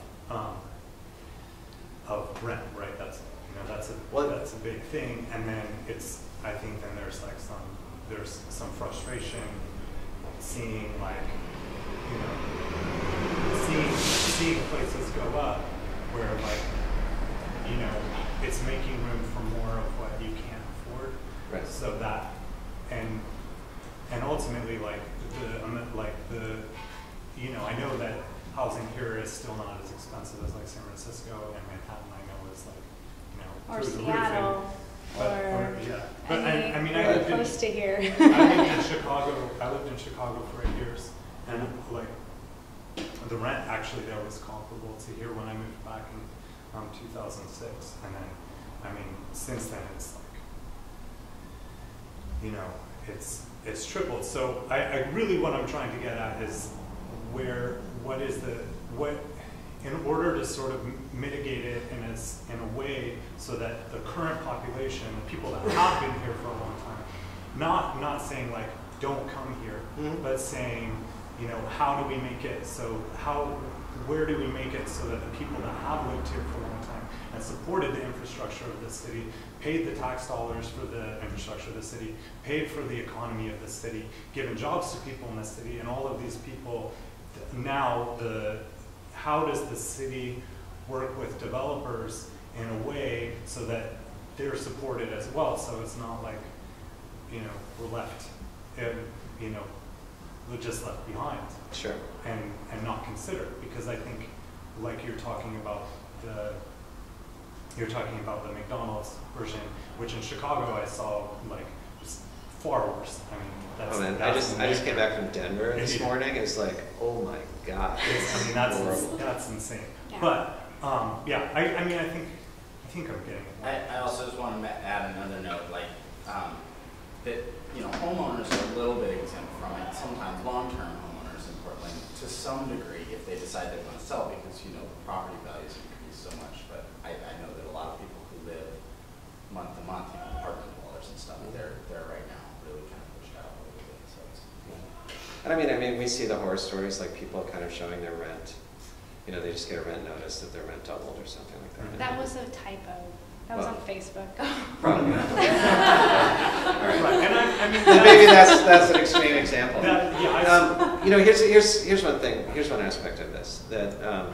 rent, right? That's a big thing, and then I think then there's like some frustration seeing seeing places go up where it's making room for more of what you can't afford. Right. So that and ultimately I know that housing here is still not as expensive as like San Francisco, and Manhattan I know is Or through the Seattle, roof. But I mean, or close to here. I lived in Chicago. I lived in Chicago for 8 years, and the rent actually there was comparable to here when I moved back in 2006, and then I mean since then it's it's tripled. So I really what I'm trying to get at is in order to sort of mitigate it in a way so that the current population, the people that have been here for a long time, not saying like don't come here, but saying, how do we make it where do we make it so that the people that have lived here for a long time and supported the infrastructure of the city, paid the tax dollars for the infrastructure of the city, paid for the economy of the city, given jobs to people in the city, and all of these people now how does the city work with developers in a way so that they're supported as well? So it's not like, we're left, we're just left behind. Sure. And not considered, because I think, like you're talking about the McDonald's version, which in Chicago I saw just far worse. I mean, I just came back from Denver this morning. It's like, oh my God. That's insane. Yeah. But I mean, I think I'm getting it. I also just want to add another note, that homeowners are a little bit exempt from it. Sometimes long-term homeowners in Portland, to some degree, if they decide they want to sell, because property values increase so much. But I know that a lot of people who live month to month, apartment dwellers and stuff, they're right now really kind of pushed out a little bit. So it's, And I mean, we see the horror stories, like people kind of showing their rent. They just get a rent notice that their rent doubled or something like that. That was a typo. That was on Facebook. Probably not. Right. And I mean, maybe that's an extreme example. Here's one thing. Here's one aspect of this that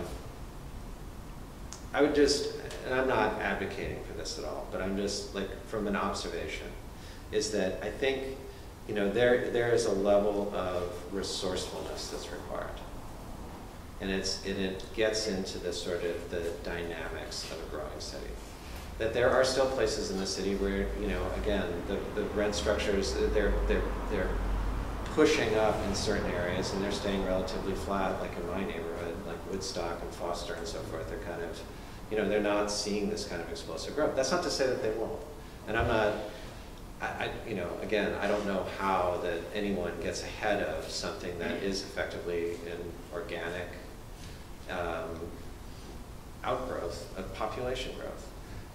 I would and I'm not advocating for this at all, but I'm just from an observation, is that I think there is a level of resourcefulness that's required. And it gets into the sort of the dynamics of a growing city. That there are still places in the city where, again, the rent structures, they're pushing up in certain areas and they're staying relatively flat, like in my neighborhood, like Woodstock and Foster and so forth. They're kind of, they're not seeing this kind of explosive growth. That's not to say that they won't. And I'm not, again, I don't know how that anyone gets ahead of something that is effectively an organic outgrowth of population growth.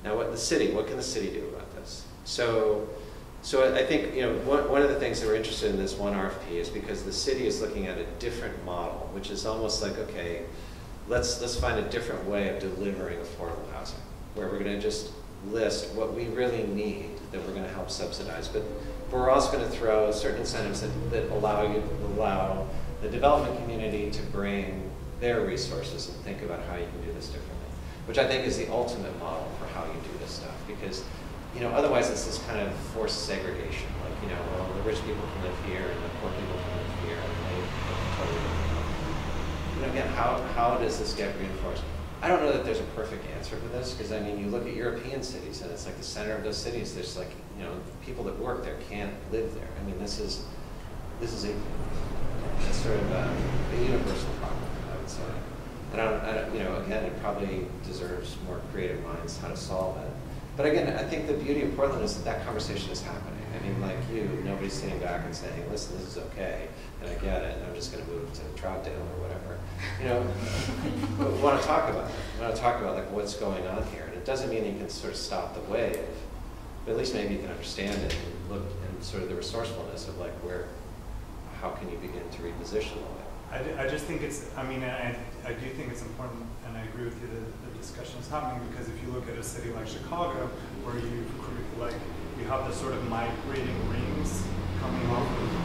Now what can the city do about this? So I think, you know, one of the things that we're interested in this one RFP is because the city is looking at a different model, which is almost like, okay, let's find a different way of delivering affordable housing, where we're going to just list what we really need that we're going to help subsidize. But we're also going to throw certain incentives that allow the development community to bring their resources and think about how you can do this differently, which I think is the ultimate model for how you do this stuff. Because, you know, otherwise it's this kind of forced segregation. Like, you know, well, the rich people can live here and the poor people can live here, and they totally different. You know, again, how does this get reinforced? I don't know that there's a perfect answer for this, because I mean, you look at European cities, and it's like the center of those cities. There's like, you know, people that work there can't live there. I mean, this is a sort of a universal problem, I would say. And I don't, you know, again, it probably deserves more creative minds how to solve it. But again, I think the beauty of Portland is that conversation is happening. I mean, like you, nobody's sitting back and saying, listen, this is okay, and I get it, and I'm just going to move to Troutdale or whatever. You know, we want to talk about it. We want to talk about like what's going on here. And it doesn't mean you can sort of stop the wave, but at least maybe you can understand it and look and sort of the resourcefulness of like how can you begin to reposition the way. I just think it's, I mean, I do think it's important, and I agree with you that the discussion is happening, because if you look at a city like Chicago, where you have this sort of migrating rings coming off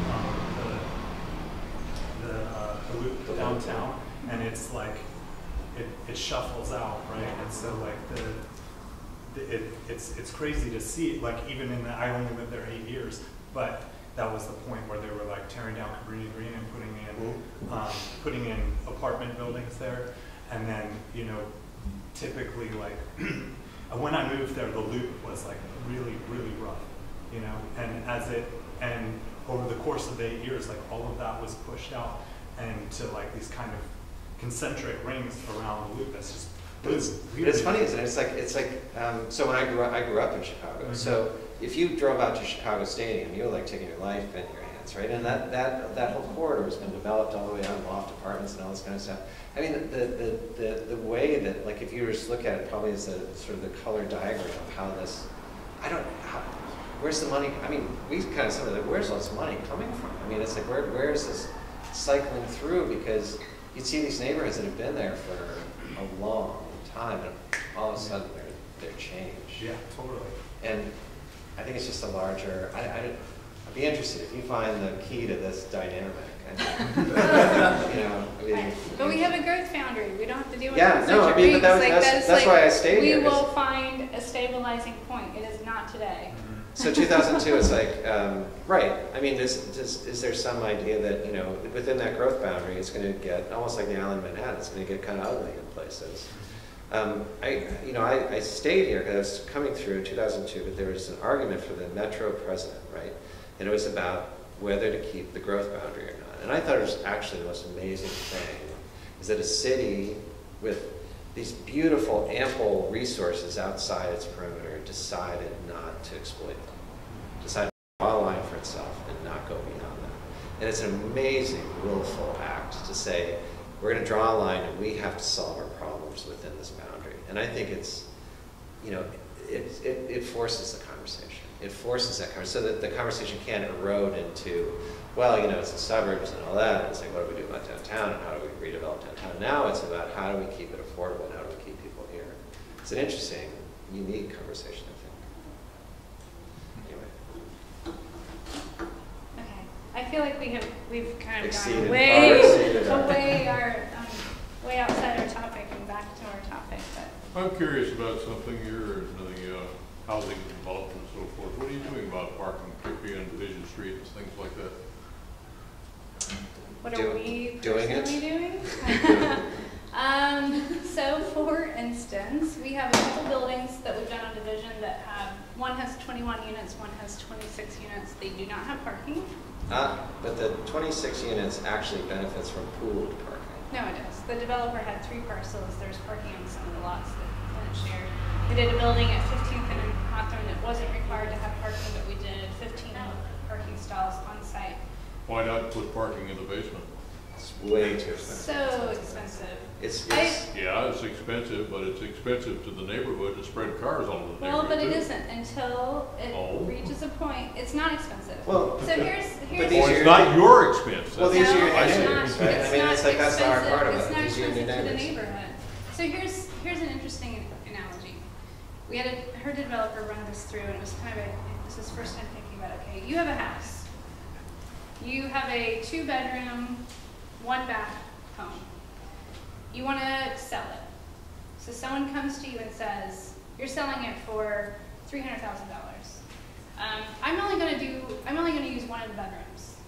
of the loop downtown, and it's like, it shuffles out, right? And so like it's crazy to see, like even I only lived there 8 years, but that was the point where they were like tearing down Cabrini Green and putting in apartment buildings there. And then, you know, typically like, when I moved there, the loop was like really, really rough, you know, and over the course of the 8 years, like all of that was pushed out and to like these kind of concentric rings around the loop. That's just, it's funny, isn't it? It's like so when I grew up in Chicago. Mm-hmm. So if you drove out to Chicago Stadium, you were like taking your life in your hands, right? And that whole corridor has been developed all the way out, loft apartments and all this kind of stuff. I mean, the way that, like, if you just look at it, probably as a sort of the color diagram of how this, where's the money? I mean, we kind of said that, where's all this money coming from? I mean, it's like, where is this cycling through? Because you'd see these neighborhoods that have been there for a long time, and all of a sudden they're changed. Yeah, totally. And I think it's just a larger, I'd be interested if you find the key to this dynamic. You know, I mean, right. But we have a growth boundary. We don't have to deal with yeah, no, I mean, but that's like, why I stayed here. We will find a stabilizing point. It is not today. So 2002, it's like, right. I mean, is there some idea that, you know, within that growth boundary, it's going to get, almost like the island of Manhattan, it's going to get kind of ugly in places. I stayed here because I was coming through in 2002, but there was an argument for the metro president, right? And it was about whether to keep the growth boundary or not. And I thought it was actually the most amazing thing, is that a city with these beautiful, ample resources outside its perimeter decided not to exploit them, decided to draw a line for itself and not go beyond that. And it's an amazing, willful act to say, we're going to draw a line and we have to solve our problems within this boundary. And I think it's, you know, it forces the conversation. It forces that conversation so that the conversation can't erode into, well, you know, it's the suburbs and all that. And it's like, what do we do about downtown and how do we redevelop downtown? Now it's about how do we keep it affordable and how do we keep people here. It's an interesting, unique conversation, I think. Anyway. Okay. I feel like we've kind of Exceeded. gone way outside our topic and back to our topic. But I'm curious about something. You're in the housing development and so forth. What are you doing about parking, particularly on Division Street and things like that? what are we doing personally doing? So for instance, we have a couple buildings that we've done on Division that have, one has 21 units, one has 26 units. They do not have parking. But the 26 units actually benefits from pooled parking. No, it is. The developer had 3 parcels. There's parking on some of the lots that weren't shared. We did a building at 15th and Hawthorne that wasn't required to have parking, but we did 15 parking stalls on site. Why not put parking in the basement? It's way too expensive. So expensive. It's Yeah, it's expensive, but it's expensive to the neighborhood to spread cars onto the Well, neighborhood. but it too. isn't until it Oh. reaches a point. It's not expensive. Well, so here's these Well, are it's not your expense. Well, That's- these are your no, it's neighbors, not, right? it's I mean, not it's like that's the hard expensive. part of It's it. not These are your new expensive to the neighbors. neighborhood. So here's an interesting analogy. We had heard a developer run this through, and it was kind of this is first time thinking about it. Okay, you have a house. You have a 2-bedroom, 1-bath home. You want to sell it. So someone comes to you and says, you're selling it for $300,000. I'm only going to use one of the bedrooms.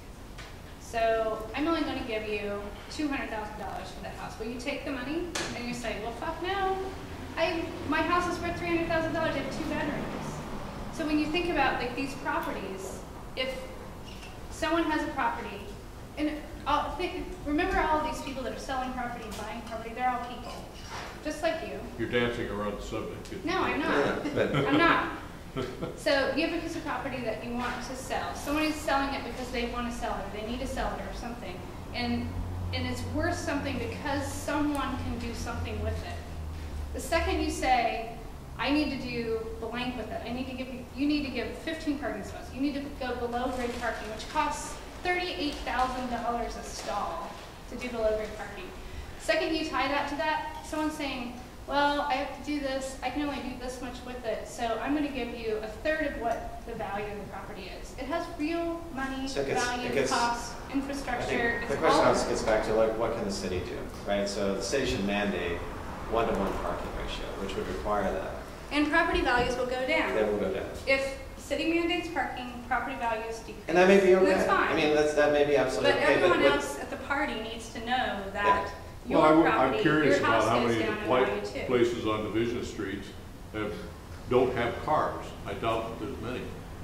So I'm only going to give you $200,000 for the house. Will you take the money? And you say, well, fuck no. My house is worth $300,000. I have 2 bedrooms. So when you think about like these properties, if someone has a property, and remember all of these people that are selling property and buying property, they're all people, just like you. You're dancing around the subject. No, I'm not. I'm not. So you have a piece of property that you want to sell. Someone is selling it because they want to sell it, or they need to sell it, or something. And it's worth something because someone can do something with it. The second you say, I need to do blank with it, you need to give 15 parking spots. You need to go below grade parking, which costs $38,000 a stall to do below grade parking. Second you tie that to that, someone's saying, well, I have to do this, I can only do this much with it, so I'm going to give you 1/3 of what the value of the property is. It has real money, So value, cost, infrastructure. The question also gets back to like, what can the city do, right? So the city should mandate 1-to-1 parking ratio, which would require that. And property values will go down. They will go down. If city mandates parking, property values decrease. And that may be okay. And that's fine. I mean, that may be absolutely But okay. everyone but else at the party needs to know that your Well, property, I'm curious your about house how goes many down in value too. places on Division Street don't have cars. I doubt that there's many.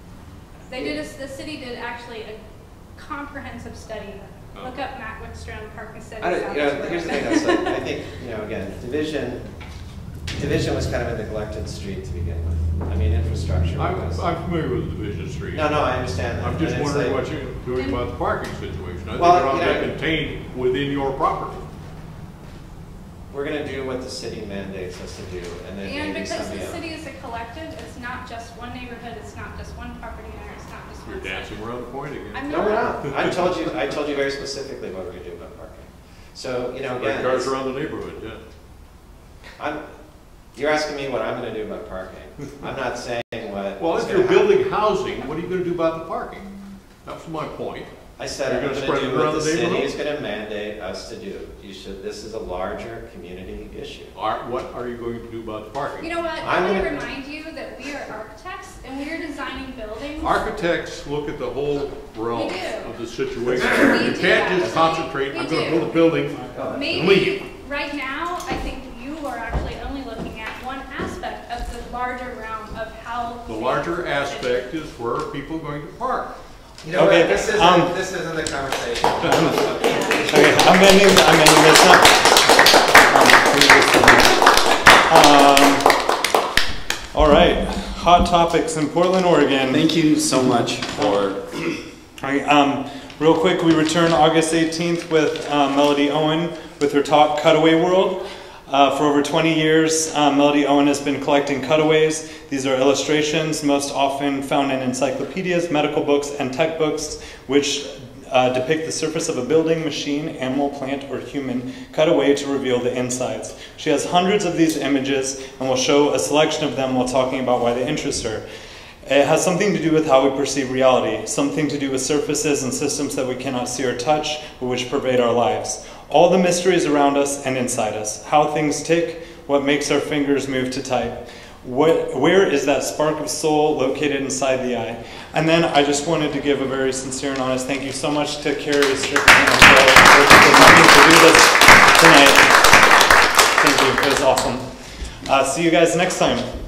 The city did actually a comprehensive study. Oh. Look up Matt Wickstrom Parking Study. here's the thing. That's like, I think, again, Division was kind of a neglected street to begin with. I mean, infrastructure was. I'm familiar with Division Street. No, I understand that. I'm just And it's wondering like- what you're doing about the parking situation. I think Well, it ought to be contained within your property. We're going to do what the city mandates us to do, and then And maybe because somebody the else. city is a collective, it's not just one neighborhood, it's not just one property owner, it's not just one. You're dancing around the point again. I'm No, we're not. I told you very specifically what we're going to do about parking. So, again. Spread cars it's- around the neighborhood, yeah. You're asking me what I'm going to do about parking. I'm not saying what. Well, is if gonna you're happen. building housing, what are you going to do about the parking? That was my point. I said You're I'm gonna going spread to it do what around the the city neighborhood? is going to mandate us to do. This is a larger community issue. What are you going to do about the parking? You know what, I'm I want to gonna- remind you that we are architects and we are designing buildings. Architects look at the whole realm We do. of the situation. We You do, can't just actually. concentrate, We I'm going to do. build a building. Maybe Leave. right now, I think you are actually only looking at one aspect of the larger realm of how. The larger aspect is where are people going to park? You know Okay, what? This isn't the conversation. Okay, I'm ending this up. All right, hot topics in Portland, Oregon. Thank you so much for. All right, real quick, we return August 18th with Melody Owen with her talk, Cutaway World. For over 20 years, Melody Owen has been collecting cutaways. These are illustrations, most often found in encyclopedias, medical books, and tech books, which depict the surface of a building, machine, animal, plant, or human cut away to reveal the insides. She has hundreds of these images, and will show a selection of them while talking about why they interest her. It has something to do with how we perceive reality, something to do with surfaces and systems that we cannot see or touch, but which pervade our lives. All the mysteries around us and inside us, how things tick, what makes our fingers move to type. Where is that spark of soul located inside the eye? And then I just wanted to give a very sincere and honest thank you so much to Carrie Strickland for coming to do this tonight. Thank you, it was awesome. See you guys next time.